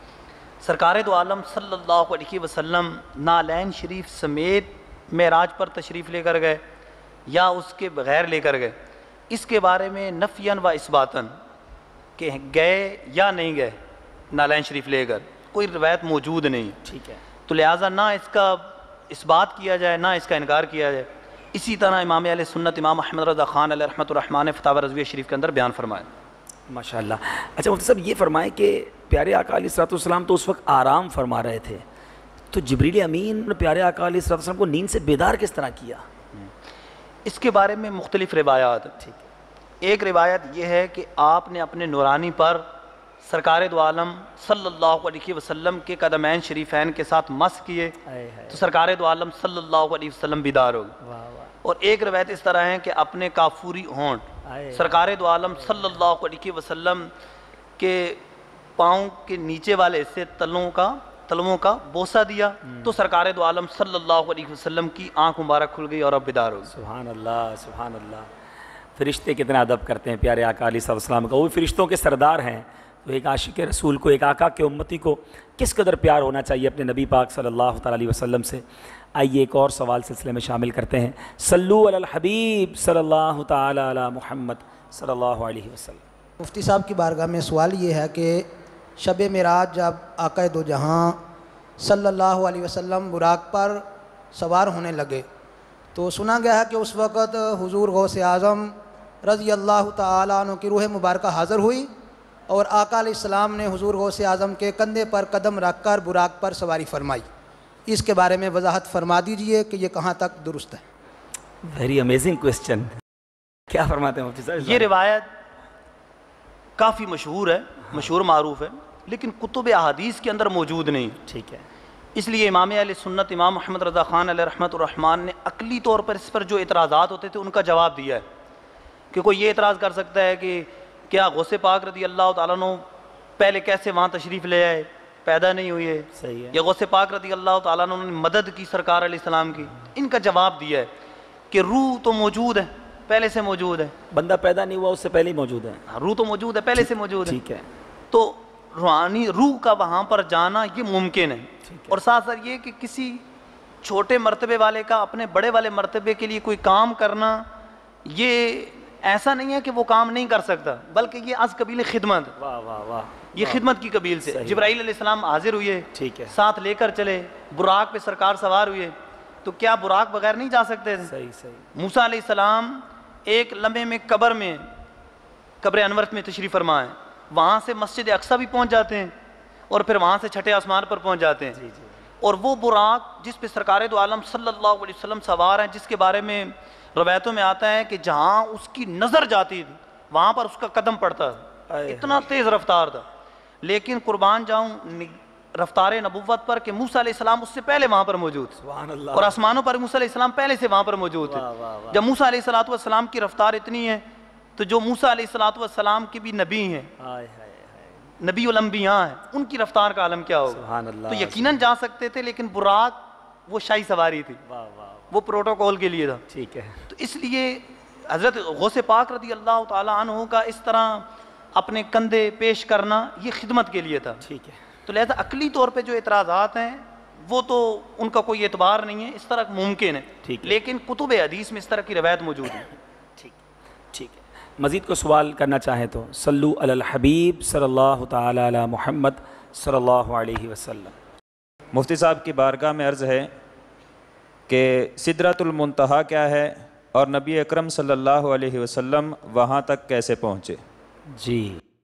سرکار دو عالم صلی اللہ علیہ وسلم نالین شریف سمیت معراج پر تشریف لے کر گئے یا اس کے بغیر لے کر گئے، اس کے بارے میں نفیاً و اثباتاً کہ گئے یا نہیں گئے نالین شریف لے کر کوئی روایت موجود نہیں، ٹھیک ہے، تو لہٰذا نہ اس کا اس بات کیا جائے نہ اس کا انکار کیا جائے۔ اسی طرح امام اہل سنت امام احمد رضا خان علیہ رحمۃ الرحمٰن نے فتاوی رضویہ شریف کے اندر بیان فرمایا۔ ماشاء اللہ۔ اچھا مفتی صاحب یہ فرمائیں کہ پیارے آقا علیہ الصلوۃ والسلام تو اس وقت آرام فرما رہے تھے، تو جبریل امین نے پیارے آقا علیہ الصلوۃ والسلام کو نیند سے بیدار کس طرح کیا؟ اس کے بارے میں مختلف روایات ہیں۔ ایک روایت یہ ہے کہ آپ نے اپنے نورانی پر سرکار دو عالم صلی اللہ علیہ وسلم کے قدمین شریفین کے ساتھ مس کیے تو سرکار دو عالم صلی اللہ علیہ وسلم بیدار ہو گئے۔ اور ایک روایت اس طرح ہے کہ اپنے کافوری ہونٹ سرکار دو عالم صلی اللہ علیہ وسلم کے پاؤں کے نیچے والے حصے تلووں کا بوسہ دیا تو سرکار دو عالم صلی اللہ علیہ وسلم کی آنکھ مبارک کھل گئی اور اب بیدار ہو گئی۔ سبحان اللہ، سبحان اللہ۔ فرشتے کتنا ادب کرتے ہیں پیارے آقا علیہ السلام کا، وہ فرشتوں کے سردار ہیں، تو ایک عاشق رسول کو، ایک آقا کے امتی کو کس قدر پیار ہونا چاہیے اپنے نبی پاک صلی اللہ تعالیٰ علیہ وسلم سے۔ آئیے ایک اور سوال سلسلے میں شامل کرتے ہیں۔ صلو علی الحبیب صلی اللہ تعالیٰ علی محمد صلی اللہ علیہ وسلم۔ مفتی صاحب کی بارگاہ میں سوال یہ ہے کہ شب معراج جب آقا دو جہاں صلی اللہ علیہ وسلم براق پر سوار ہونے لگے تو سنا گیا ہے کہ اس وقت حضور غوث اعظم رضی اللہ تعالیٰ عنہ کی روح مبارکہ حاضر ہوئی اور آقا علیہ السلام نے حضور غوث اعظم کے کندھے پر قدم رکھ کر براق پر سواری فرمائی۔ اس کے بارے میں وضاحت فرما دیجئے کہ یہ کہاں تک درست ہے؟ ویری امیزنگ کویسچن، کیا فرماتے ہیں مفتی صاحب؟ یہ روایت کافی مشہور ہے، مشہور معروف ہے، لیکن کتب احادیث کے اندر موجود نہیں۔ ٹھیک ہے، اس لیے امام اہل سنت امام محمد رضا خان علیہ رحمۃ الرحمٰن نے عقلی طور پر اس پر جو اعتراضات ہوتے تھے ان کا جواب دیا ہے کہ کوئی یہ اعتراض کر سکتا ہے کہ کیا غوث پاک رضی اللہ تعالیٰ عنہ پہلے کیسے وہاں تشریف لے آئے، پیدا نہیں ہوئے، صحیح ہے، یا غوث پاک رضی اللہ تعالیٰ عنہ نے مدد کی سرکار علیہ السلام کی؟ ان کا جواب دیا ہے کہ روح تو موجود ہے، پہلے سے موجود ہے، بندہ پیدا نہیں ہوا اس سے پہلے ہی موجود ہے، روح تو موجود ہے، پہلے سے موجود ہے، ٹھیک ہے، تو روحانی روح کا وہاں پر جانا یہ ممکن ہے۔ اور ساتھ ساتھ یہ کہ کسی چھوٹے مرتبے والے کا اپنے بڑے والے مرتبے کے لیے کوئی کام کرنا، یہ ایسا نہیں ہے کہ وہ کام نہیں کر سکتا، بلکہ یہ از قبیل خدمت، واہ واہ واہ، یہ خدمت کی قبیل سے۔ جبرائیل علیہ السلام حاضر ہوئے، ٹھیک ہے، ساتھ لے کر چلے، براق پہ سرکار سوار ہوئے، تو کیا براق بغیر نہیں جا سکتے تھے؟ صحیح صحیح، موسیٰ علیہ السلام ایک لمحے میں قبر انور میں تشریف فرما ہے، وہاں سے مسجد اقصیٰ بھی پہنچ جاتے ہیں اور پھر وہاں سے چھٹے آسمان پر پہنچ جاتے ہیں۔ اور وہ براق جس پہ سرکار دو عالم صلی اللہ علیہ وسلم سوار ہیں، جس کے بارے میں روایتوں میں آتا ہے کہ جہاں اس کی نظر جاتی تھی وہاں پر اس کا قدم پڑتا تھا، اتنا تیز رفتار تھا، لیکن قربان جاؤں رفتار نبوت پر کہ موسیٰ علیہ السلام اس سے پہلے وہاں پر موجود تھے، اور آسمانوں پر موسیٰ علیہ السلام پہلے سے وہاں پر موجود تھے۔ جب موسیٰ علیہ السلام کی رفتار اتنی ہے تو جو موسیٰ علیہ السلام کے بھی نبی ہیں، نبی الانبیاء ہیں، ان کی رفتار کا عالم کیا ہوگا؟ تو یقیناً جا سکتے تھے، لیکن براق وہ شاہی سواری تھی، وہ پروٹوکول کے لیے تھا، ٹھیک ہے، تو اس لیے حضرت غوث پاک رضی اللہ تعالیٰ عنہ کا اس طرح اپنے کندھے پیش کرنا یہ خدمت کے لیے تھا، ٹھیک ہے، تو لہذا عقلی طور پہ جو اعتراضات ہیں وہ تو ان کا کوئی اعتبار نہیں ہے، اس طرح ممکن ہے، لیکن کتب حدیث میں اس طرح کی روایت موجود ہے۔ ٹھیک ہے، مزید کو سوال کرنا چاہیں تو صلو علی الحبیب صلی اللہ تعالیٰ علی محمد صلی اللہ علیہ وسلم۔ مفتی صاحب کی بارگاہ میں عرض ہے کہ سدرۃ المنتہا کیا ہے اور نبی اکرم صلی اللہ علیہ وسلم وہاں تک کیسے پہنچے؟ جی،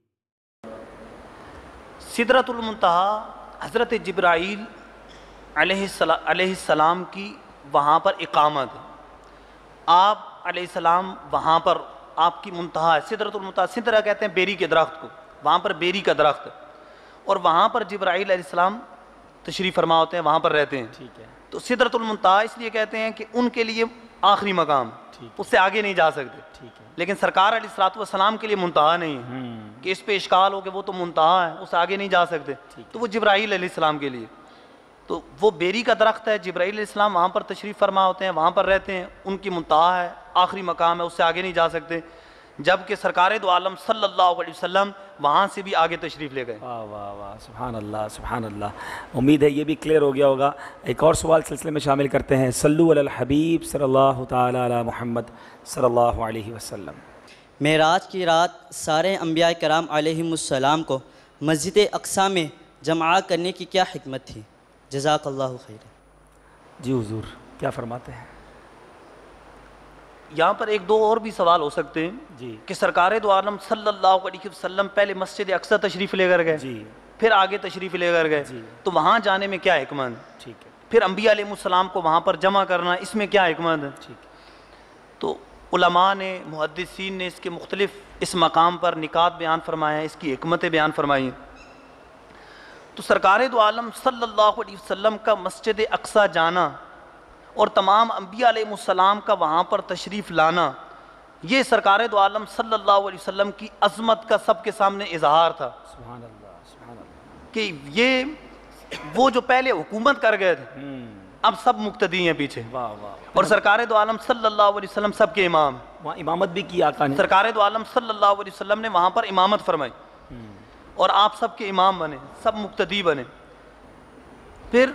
سدرۃ المنتہا حضرت جبرائیل علیہ السلام کی وہاں پر اقامت ہے، آپ علیہ السلام وہاں پر آپ کی منتہا ہے، سدرۃ المنتہا، سدرہ کہتے ہیں بیری کے درخت کو، وہاں پر بیری کا درخت ہے، اور وہاں پر جبرائیل علیہ السلام تشریف فرما ہوتے ہیں، وہاں پر رہتے ہیں، ٹھیک ہے، تو سدرۃ المنتہا اس لیے کہتے ہیں کہ ان کے لیے آخری مقام، اس سے آگے نہیں جا سکتے، ٹھیک ہے، لیکن سرکار علیہ السلام کے لیے منتہا نہیں ہے کہ اس پہ اشکال ہو کہ وہ تو منتہا ہے، اس سے آگے نہیں جا سکتے، تو وہ جبرائیل علیہ السلام کے لیے، تو وہ بیری کا درخت ہے، جبرائیل علیہ السلام وہاں پر تشریف فرما ہوتے ہیں، وہاں پر رہتے ہیں، ان کی منتہا ہے، آخری مقام ہے، اس سے آگے نہیں جا سکتے، جبکہ سرکار دو عالم صلی اللہ علیہ وسلم وہاں سے بھی آگے تشریف لے گئے۔ واہ واہ واہ، سبحان اللہ سبحان اللہ۔ امید ہے یہ بھی کلیئر ہو گیا ہوگا۔ ایک اور سوال سلسلے میں شامل کرتے ہیں۔ صلو علی الحبیب صلی اللہ تعالی علی محمد صلی اللہ علیہ وسلم۔ معراج کی رات سارے انبیاء کرام علیہم السلام کو مسجد اقصی میں جمع کرنے کی کیا حکمت تھی؟ جزاک اللہ خیر۔ جی حضور کیا فرماتے ہیں؟ یہاں پر ایک دو اور بھی سوال ہو سکتے ہیں جی کہ سرکار دو عالم صلی اللہ علیہ وسلم پہلے مسجد اقصی تشریف لے کر گئے، جی پھر آگے تشریف لے کر گئے، جی تو وہاں جانے میں کیا حکمت؟ ٹھیک ہے پھر انبیاء علیہ السلام کو وہاں پر جمع کرنا، اس میں کیا حکمت ہے؟ ٹھیک ہے۔ تو علماء نے، محدثین نے اس کے مختلف اس مقام پر نکات بیان فرمائے ہیں، اس کی حکمتیں بیان فرمائی ہیں۔ تو سرکار دو عالم صلی اللہ علیہ وسلم کا مسجد اقصی جانا اور تمام انبیاء علیہ السلام کا وہاں پر تشریف لانا، یہ سرکار دو عالم صلی اللہ علیہ وسلم کی عظمت کا سب کے سامنے اظہار تھا سبحان اللہ سبحان اللہ۔ کہ یہ وہ جو پہلے حکومت کر گئے تھے اب سب مقتدی ہیں پیچھے، واہ واہ۔ اور سرکار دو عالم صلی اللہ علیہ وسلم سب کے امام، وہاں امامت بھی کی آقا نے۔ سرکار دو عالم صلی اللہ علیہ وسلم نے وہاں پر امامت فرمائی اور آپ سب کے امام بنے، سب مقتدی بنے۔ پھر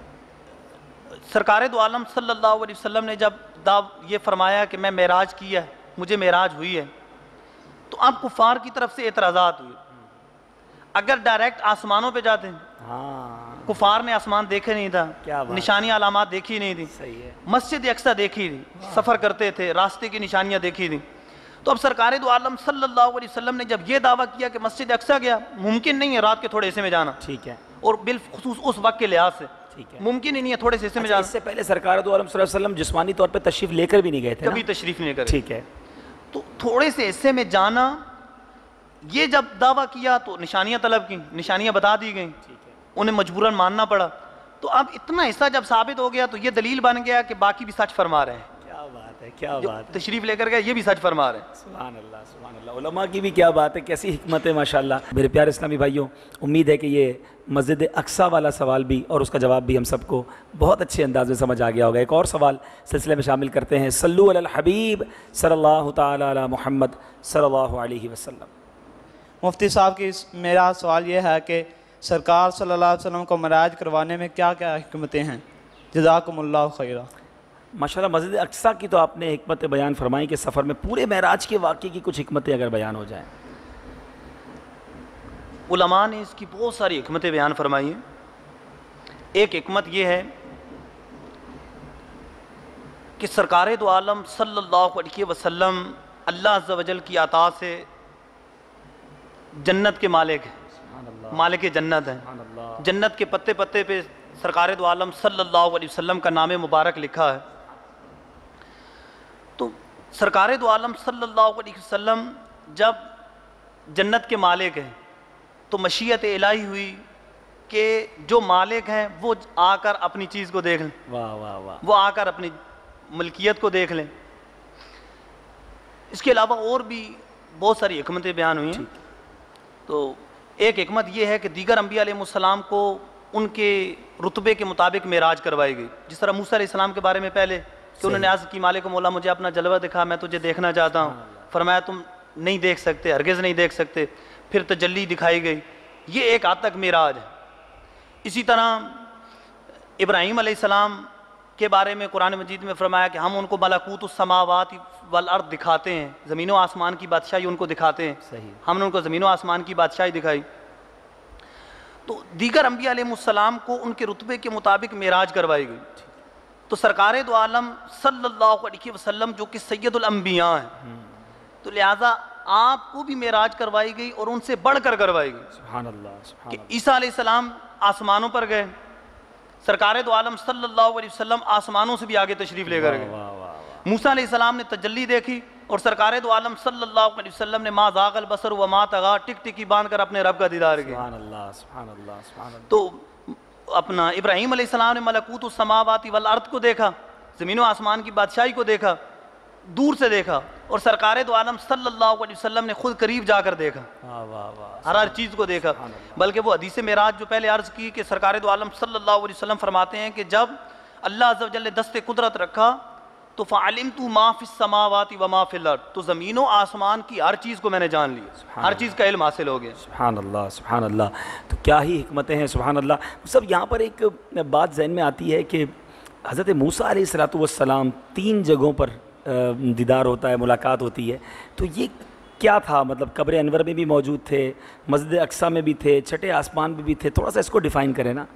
سرکار دو عالم صلی اللہ علیہ وسلم نے جب یہ فرمایا کہ میں معراج کیا ہے، مجھے معراج ہوئی ہے، تو اب کفار کی طرف سے اعتراضات ہوئے۔ اگر ڈائریکٹ آسمانوں پہ جاتے ہیں، ہاں کفار نے آسمان دیکھے نہیں تھا، کیا بات، نشانی علامات دیکھی نہیں تھی، صحیح ہے۔ مسجد اقصی دیکھی تھی، سفر کرتے تھے، راستے کی نشانیاں دیکھی تھی۔ تو اب سرکار دو عالم صلی اللہ علیہ وسلم نے جب یہ دعویٰ کیا کہ مسجد اقصی گیا، ممکن نہیں ہے رات کے تھوڑے حصے میں جانا، ٹھیک ہے اور بالخصوص اس وقت کے لحاظ سے ٹھیک ہے۔ ممکن ہی نہیں ہے تھوڑے سے حصے میں اچھا، جانا، اس سے پہلے سرکار دو عالم صلی اللہ علیہ وسلم جسمانی طور پہ تشریف لے کر بھی نہیں گئے تھے نا؟ کبھی تشریف نہیں کرے۔ ٹھیک ہے۔ تو تھوڑے سے حصے میں جانا، یہ جب دعویٰ کیا تو نشانیاں طلب کی، نشانیاں بتا دی گئیں، انہیں مجبوراً ماننا پڑا۔ تو اب اتنا حصہ جب ثابت ہو گیا تو یہ دلیل بن گیا کہ باقی بھی سچ فرما رہے ہیں، کیا بات ہے کیا جو بات ہے، تشریف لے کر گئے یہ بھی سچ فرما رہے ہیں۔ سبحان اللہ سبحان اللہ۔ علماء کی بھی کیا بات ہے، کیسی حکمت ہے ماشاءاللہ۔ میرے پیارے اسلامی بھائیوں، امید ہے کہ یہ مسجد اقصی والا سوال بھی اور اس کا جواب بھی ہم سب کو بہت اچھے انداز میں سمجھ آ گیا ہوگا۔ ایک اور سوال سلسلے میں شامل کرتے ہیں۔ صلو علی الحبیب صلی اللہ تعالی علی محمد صلی اللہ علیہ وسلم۔ مفتی صاحب کی میرا سوال یہ ہے کہ سرکار صلی اللہ علیہ وسلم کو معراج کروانے میں کیا کیا حکمتیں ہیں؟ جزاکم اللہ خیرہ۔ ماشاءاللہ مسجد اقصی کی تو آپ نے حکمت بیان فرمائی کہ سفر میں پورے معراج کے واقعے کی کچھ حکمتیں اگر بیان ہو جائیں۔ علماء نے اس کی بہت ساری حکمتیں بیان فرمائی ہیں۔ ایک حکمت یہ ہے کہ سرکار دو عالم صلی اللہ علیہ وسلم اللہ عز و جل کی عطا سے جنت کے مالک ہیں، مالک جنت ہیں۔ جنت کے پتے پتے پہ سرکار دو عالم صلی اللہ علیہ وسلم کا نام مبارک لکھا ہے۔ تو سرکار دو عالم صلی اللہ علیہ وسلم جب جنت کے مالک ہیں تو مشیت الہی ہوئی کہ جو مالک ہیں وہ آ کر اپنی چیز کو دیکھ لیں، واہ واہ واہ۔ وہ آ کر اپنی ملکیت کو دیکھ لیں۔ اس کے علاوہ اور بھی بہت ساری حکمتیں بیان ہوئی ہیں۔ تو ایک حکمت یہ ہے کہ دیگر انبیاء علیہ السلام کو ان کے رتبے کے مطابق معراج کروائی گئی، جس طرح موسیٰ علیہ السلام کے بارے میں پہلے کہ انہوں نے عرض کی مالک مولا مجھے اپنا جلوہ دکھا، میں تجھے دیکھنا چاہتا ہوں، فرمایا تم نہیں دیکھ سکتے، ہرگز نہیں دیکھ سکتے، پھر تجلی دکھائی گئی، یہ ایک حد تک معراج ہے۔ اسی طرح ابراہیم علیہ السلام کے بارے میں قرآن مجید میں فرمایا کہ ہم ان کو ملکوت السماوات والارض دکھاتے ہیں، زمین و آسمان کی بادشاہی ان کو دکھاتے ہیں، ہم نے ان کو زمین و آسمان کی بادشاہی دکھائی۔ تو دیگر انبیاء علیہ السلام کو ان کے رتبے کے مطابق معراج کروائی گئی۔ تو سرکار دو عالم صلی اللہ علیہ وسلم جو کہ سید الانبیاء ہیں، تو لہٰذا آپ کو بھی معراج کروائی گئی اور ان سے بڑھ کر کروائی گئی۔ سبحان اللہ سبحان کہ اللہ۔ عیسیٰ علیہ السلام آسمانوں پر گئے، سرکار دو عالم صلی اللہ علیہ وسلم آسمانوں سے بھی آگے تشریف لے کر گئے۔ موسیٰ علیہ السلام نے تجلی دیکھی اور سرکار دو عالم صلی اللہ علیہ وسلم نے ما زاغ البصر وما طغیٰ ٹک ٹکی باندھ کر اپنے رب کا دیدار کیا۔ سبحان اللہ سبحان اللہ سبحان اللہ۔ تو اپنا ابراہیم علیہ السلام نے ملکوت السماوات والارض کو دیکھا، زمین و آسمان کی بادشاہی کو دیکھا۔ دور سے دیکھا اور سرکار دو عالم صلی اللہ علیہ وسلم نے خود قریب جا کر دیکھا، ہر چیز کو دیکھا۔ بلکہ وہ حدیث معراج جو پہلے عرض کی کہ سرکار دو عالم صلی اللہ علیہ وسلم فرماتے ہیں کہ جب اللہ عز و جل نے دست قدرت رکھا تو فعلمت ما فی السماوات و ما فی الارض، تو زمین و آسمان کی ہر چیز کو میں نے جان لیا، ہر چیز کا علم حاصل ہو گیا۔ سبحان اللہ سبحان اللہ، تو کیا ہی حکمتیں ہیں، سبحان اللہ۔ سب یہاں پر ایک بات ذہن میں آتی ہے کہ حضرت موسیٰ علیہ السلام 3 جگہوں پر دیدار ہوتا ہے، ملاقات ہوتی ہے، تو یہ کیا تھا؟ مطلب قبر انور میں بھی موجود تھے، مسجد اقصیٰ میں بھی تھے، چھٹے آسمان میں بھی تھے، تھوڑا سا اس کو ڈیفائن کریں نا۔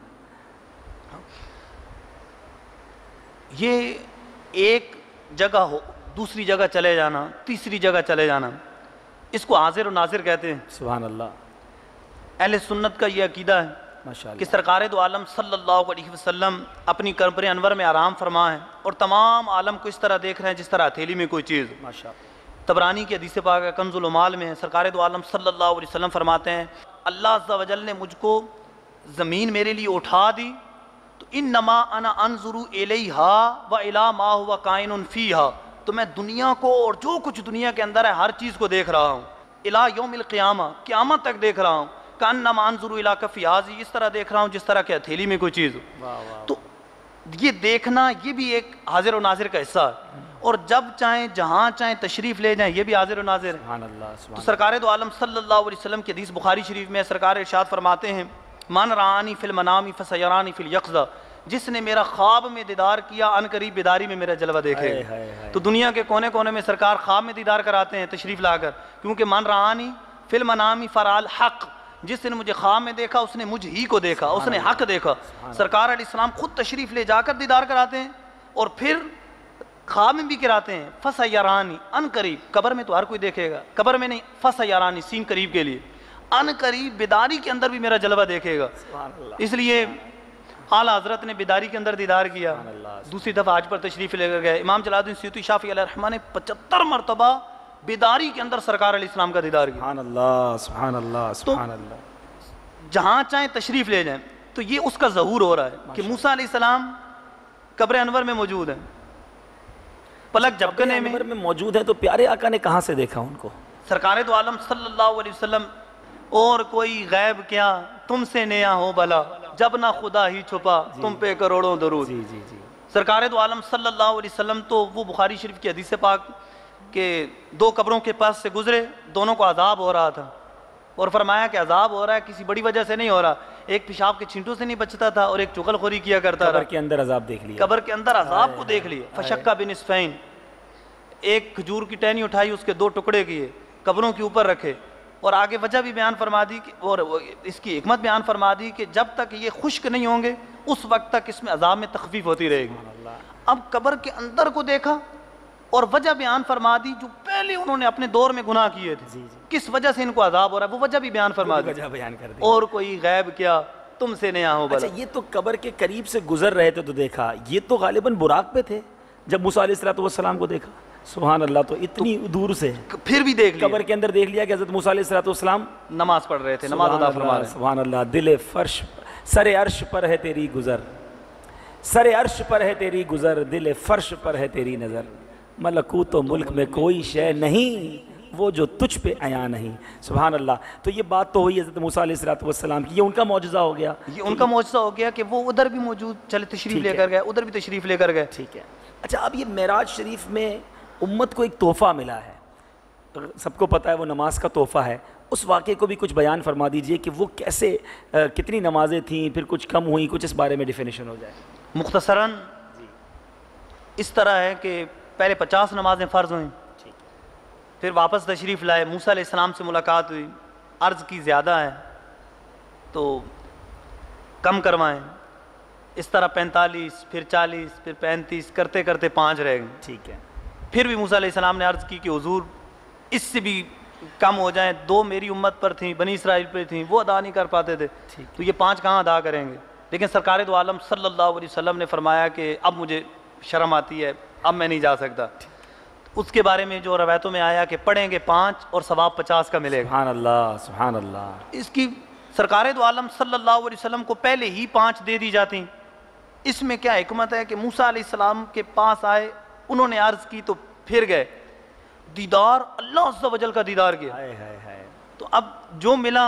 یہ ایک جگہ ہو دوسری جگہ چلے جانا، تیسری جگہ چلے جانا، اس کو حاضر و ناظر کہتے ہیں۔ سبحان اللہ۔ اہل سنت کا یہ عقیدہ ہے کہ سرکار دو عالم صلی اللہ علیہ وسلم اپنی قبر انور میں آرام فرما ہے اور تمام عالم کو اس طرح دیکھ رہے ہیں جس طرح ہتھیلی میں کوئی چیز۔ طبرانی کی حدیث پاک ہے، کنز العمال میں ہے، سرکار دو عالم صلی اللہ علیہ وسلم فرماتے ہیں اللہ عز و جل نے مجھ کو زمین میرے لیے اٹھا دی تو انما انا انظر الیہا و الی ما هو کائن فیہا، تو میں دنیا کو اور جو کچھ دنیا کے اندر ہے ہر چیز کو دیکھ رہا ہوں، الی یوم القیامہ، قیامت تک دیکھ رہا ہوں، کانما انظر الی کفی ہذی، اس طرح دیکھ رہا ہوں جس طرح کہ ہتھیلی میں کوئی چیز ہو۔ تو یہ دیکھنا یہ بھی ایک حاضر و ناظر کا حصہ ہے، اور جب چاہیں جہاں چاہیں تشریف لے جائیں یہ بھی حاضر و ناظر ہے۔ تو سرکار دو عالم صلی اللہ علیہ وسلم کی حدیث بخاری شریف میں سرکار ارشاد فرماتے ہیں من رآنی فی المنام فسیرانی فی الیقظہ، جس نے میرا خواب میں دیدار کیا ان قریب بیداری میں میرا جلوہ دیکھے گا۔ تو دنیا کے کونے کونے میں سرکار خواب میں دیدار کراتے ہیں تشریف لا کر، کیونکہ من رآنی فی المنام فرال حق، جس نے مجھے خواب میں دیکھا اس نے مجھ ہی کو دیکھا، اس نے حق دیکھا۔ سرکار علیہ السلام خود تشریف لے جا کر دیدار کراتے ہیں اور پھر خواب میں بھی کراتے ہیں فسیرانی، ان قریب، قبر میں تو ہر کوئی دیکھے گا، قبر میں نہیں، فسیرانی سین قریب کے لیے، ان قریب بیداری کے اندر بھی میرا جلوہ دیکھے گا۔ اس لیے اعلیٰ حضرت نے بیداری کے اندر دیدار کیا، دوسری دفعہ حج پر تشریف لے کر گئے۔ امام جلال الدین سیوطی شافعی علیہ الرحمہ نے 75 مرتبہ بیداری کے اندر سرکار علیہ السلام کا دیدار کیا۔ سبحان اللہ سبحان اللہ سبحان اللہ۔ جہاں چاہیں تشریف لے جائیں، تو یہ اس کا ظہور ہو رہا ہے کہ موسیٰ علیہ السلام قبر انور میں موجود ہیں، پلک جھپکنے میں موجود ہیں، تو پیارے آقا نے کہاں سے دیکھا ان کو؟ سرکار دو عالم صلی اللہ علیہ وسلم، اور کوئی غیب کیا تم سے نیا ہو بھلا، جب نہ خدا ہی چھپا تم پہ کروڑوں درود۔ سرکار دو عالم صلی اللہ علیہ وسلم تو وہ بخاری شریف کی حدیث پاک کہ 2 قبروں کے پاس سے گزرے، دونوں کو عذاب ہو رہا تھا، اور فرمایا کہ عذاب ہو رہا ہے کسی بڑی وجہ سے نہیں ہو رہا، ایک پیشاب کے چھینٹوں سے نہیں بچتا تھا اور ایک چغل خوری کیا کرتا تھا۔ قبر کے اندر عذاب دیکھ لیا، قبر کے اندر عذاب کو دیکھ لیا۔ فشقہ بنصفین، ایک کھجور کی ٹہنی اٹھائی، اس کے 2 ٹکڑے کیے، قبروں کے اوپر رکھے، اور آگے وجہ بھی بیان فرما دی اور اس کی حکمت بیان فرما دی کہ جب تک یہ خشک نہیں ہوں گے اس وقت تک اس میں عذاب میں تخفیف ہوتی رہے گی۔ اب قبر کے اندر کو دیکھا اور وجہ بیان فرما دی، جو پہلے انہوں نے اپنے دور میں گناہ کیے تھے، کس وجہ سے ان کو عذاب ہو رہا ہے وہ وجہ بھی بیان فرما دی، اور کوئی غیب کیا تم سے نیا ہو بھلا۔ اچھا، یہ تو قبر کے قریب سے گزر رہے تھے تو دیکھا، یہ تو غالباً براق پہ تھے جب موسیٰ علیہ السلام کو دیکھا۔ سبحان اللہ، تو اتنی دور سے پھر بھی دیکھ لیا، قبر کے اندر دیکھ لیا کہ حضرت موسیٰ علیہ السلام نماز پڑھ رہے تھے، نماز ادا فرما رہے تھے۔ سبحان اللہ، دل فرش سر عرش پر ہے تیری گزر، سر عرش پر ہے تیری گزر، دل فرش پر ہے تیری نظر، ملکوت و ملک میں کوئی شے نہیں وہ جو تجھ پہ عیاں نہیں۔ سبحان اللہ، تو یہ بات تو ہوئی حضرت موسیٰ علیہ السلام کی، یہ ان کا معجزہ ہو گیا، یہ ان کا معجزہ ہو گیا کہ وہ ادھر بھی موجود، چلے تشریف لے کر گئے، ادھر بھی تشریف لے کر گئے۔ ٹھیک ہے۔ اچھا، اب یہ معراج شریف میں امت کو ایک تحفہ ملا ہے، سب کو پتہ ہے وہ نماز کا تحفہ ہے، اس واقعے کو بھی کچھ بیان فرما دیجئے کہ وہ کیسے، کتنی نمازیں تھیں، پھر کچھ کم ہوئیں، کچھ اس بارے میں ڈیفینیشن ہو جائے۔ مختصراً اس طرح ہے کہ پہلے 50 نمازیں فرض ہوئیں، پھر واپس تشریف لائے، موسیٰ علیہ السلام سے ملاقات ہوئی، عرض کی زیادہ ہے تو کم کروائیں، اس طرح 45، پھر 40، پھر 35 کرتے کرتے 5 رہ گئیں۔ ٹھیک ہے۔ پھر بھی موسیٰ علیہ السلام نے عرض کی کہ حضور اس سے بھی کم ہو جائیں، 2 میری امت پر تھیں، بنی اسرائیل پہ تھیں، وہ ادا نہیں کر پاتے تھے، تو یہ 5 کہاں ادا کریں گے؟ لیکن سرکار دو عالم صلی اللہ علیہ وسلم نے فرمایا کہ اب مجھے شرم آتی ہے، اب میں نہیں جا سکتا۔ اس کے بارے میں جو روایتوں میں آیا کہ پڑھیں گے 5 اور ثواب 50 کا ملے گا۔ سبحان اللہ سبحان اللہ۔ اس کی سرکار دو عالم صلی اللہ علیہ وسلم کو پہلے ہی 5 دے دی جاتی۔ اس میں کیا حکمت ہے کہ موسیٰ علیہ السلام کے پاس آئے، انہوں نے عرض کی تو پھر گئے، دیدار اللہ عز و جل کا دیدار کیا، تو اب جو ملا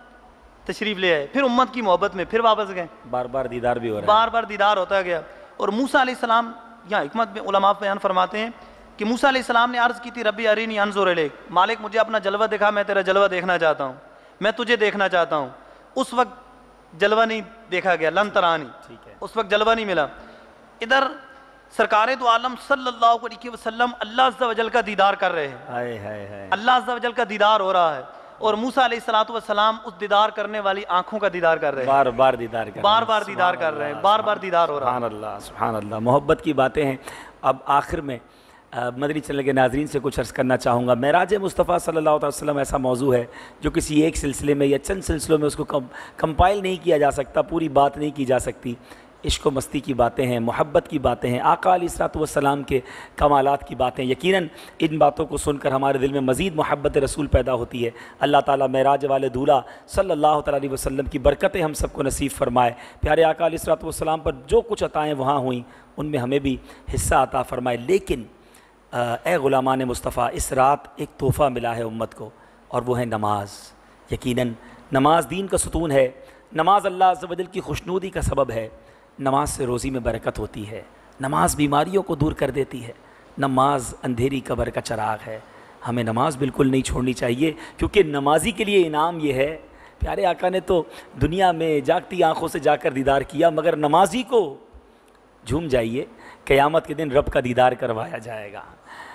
تشریف لے آئے، پھر امت کی محبت میں پھر واپس گئے، بار بار دیدار بھی ہو رہا ہے، بار بار دیدار ہوتا گیا۔ اور موسیٰ علیہ السلام، یہاں حکمت میں علماء بیان فرماتے ہیں کہ موسیٰ علیہ السلام نے عرض کی تھی ربی ارینی انظر الیک، مالک مجھے اپنا جلوہ دکھا، میں تیرا جلوہ دیکھنا چاہتا ہوں، میں تجھے دیکھنا چاہتا ہوں۔ اس وقت جلوہ نہیں دیکھا گیا، لن ترانی، اس وقت جلوہ نہیں ملا۔ ادھر سرکار دو عالم صلی اللہ علیہ وسلم اللہ عز و جل کا دیدار کر رہے ہیں، اللہ عز و جل کا دیدار ہو رہا ہے، اور موسیٰ علیہ السلام اس دیدار کرنے والی آنکھوں کا دیدار کر رہے ہیں، بار بار دیدار کر رہے ہیں، بار بار دیدار کر رہے ہیں، بار بار دیدار ہو رہا ہے۔ سبحان اللہ سبحان اللہ، محبت کی باتیں ہیں۔ اب آخر میں مدنی چینل کے ناظرین سے کچھ عرض کرنا چاہوں گا۔ معراج مصطفیٰ صلی اللہ علیہ وسلم ایسا موضوع ہے جو کسی ایک سلسلے میں یا چند سلسلوں میں اس کو کمپائل نہیں کیا جا سکتا، پوری بات نہیں کی جا سکتی۔ عشق و مستی کی باتیں ہیں، محبت کی باتیں ہیں، آقا علیہ الصلوۃ والسلام کے کمالات کی باتیں۔ یقیناً ان باتوں کو سن کر ہمارے دل میں مزید محبت رسول پیدا ہوتی ہے۔ اللہ تعالیٰ معراج والے دولہا صلی اللہ تعالیٰ علیہ وسلم کی برکتیں ہم سب کو نصیب فرمائے۔ پیارے آقا علیہ الصلوۃ والسلام پر جو کچھ عطائیں وہاں ہوئیں ان میں ہمیں بھی حصہ عطا فرمائے۔ لیکن اے غلامان مصطفیٰ، اس رات ایک تحفہ ملا ہے امت کو، اور وہ ہے نماز۔ یقیناً نماز دین کا ستون ہے، نماز اللہ عز و جل کی خوشنودی کا سبب ہے، نماز سے روزی میں برکت ہوتی ہے، نماز بیماریوں کو دور کر دیتی ہے، نماز اندھیری قبر کا چراغ ہے۔ ہمیں نماز بالکل نہیں چھوڑنی چاہیے، کیونکہ نمازی کے لیے انعام یہ ہے، پیارے آقا نے تو دنیا میں جاگتی آنکھوں سے جا کر دیدار کیا، مگر نمازی کو جھوم جائیے، قیامت کے دن رب کا دیدار کروایا جائے گا۔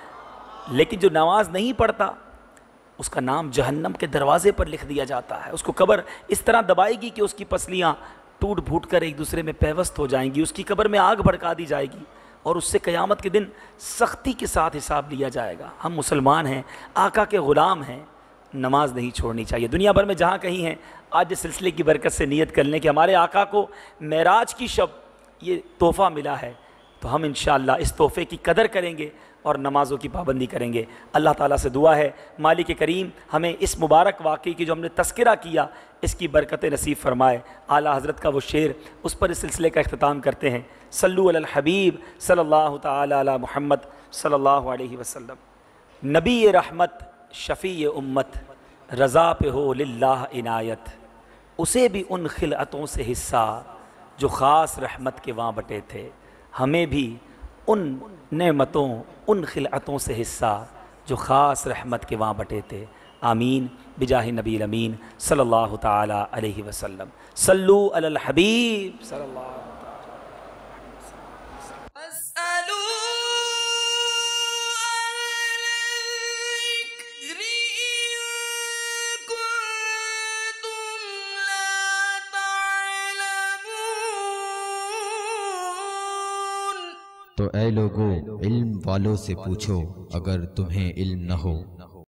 لیکن جو نماز نہیں پڑھتا اس کا نام جہنم کے دروازے پر لکھ دیا جاتا ہے، اس کو قبر اس طرح دبائے گی کہ اس کی پسلیاں ٹوٹ پھوٹ کر ایک دوسرے میں پیوست ہو جائیں گی، اس کی قبر میں آگ بھڑکا دی جائے گی، اور اس سے قیامت کے دن سختی کے ساتھ حساب لیا جائے گا۔ ہم مسلمان ہیں، آقا کے غلام ہیں، نماز نہیں چھوڑنی چاہیے۔ دنیا بھر میں جہاں کہیں ہیں، آج اس سلسلے کی برکت سے نیت کر لیں کہ ہمارے آقا کو معراج کی شب یہ تحفہ ملا ہے، تو ہم انشاءاللہ اس تحفے کی قدر کریں گے اور نمازوں کی پابندی کریں گے۔ اللہ تعالیٰ سے دعا ہے مالک کریم ہمیں اس مبارک واقعے کی جو ہم نے تذکرہ کیا اس کی برکت نصیب فرمائے۔ اعلیٰ حضرت کا وہ شعر، اس پر اس سلسلے کا اختتام کرتے ہیں۔ صلو علی الحبیب صلی اللہ تعالی علی محمد صلی اللہ علیہ وسلم۔ نبی رحمت شفیع امت، رضا پہ ہو للہ عنایت، اسے بھی ان خلعتوں سے حصہ جو خاص رحمت کے وہاں بٹے تھے، ہمیں بھی ان نعمتوں ان خلعتوں سے حصہ جو خاص رحمت کے وہاں بٹے تھے۔ آمین بجاہ نبی الامین صلی اللہ تعالی علیہ وسلم۔ صلو علی الحبیب صلی اللہ تو اے لوگو علم والوں سے پوچھو اگر تمہیں علم نہ ہو۔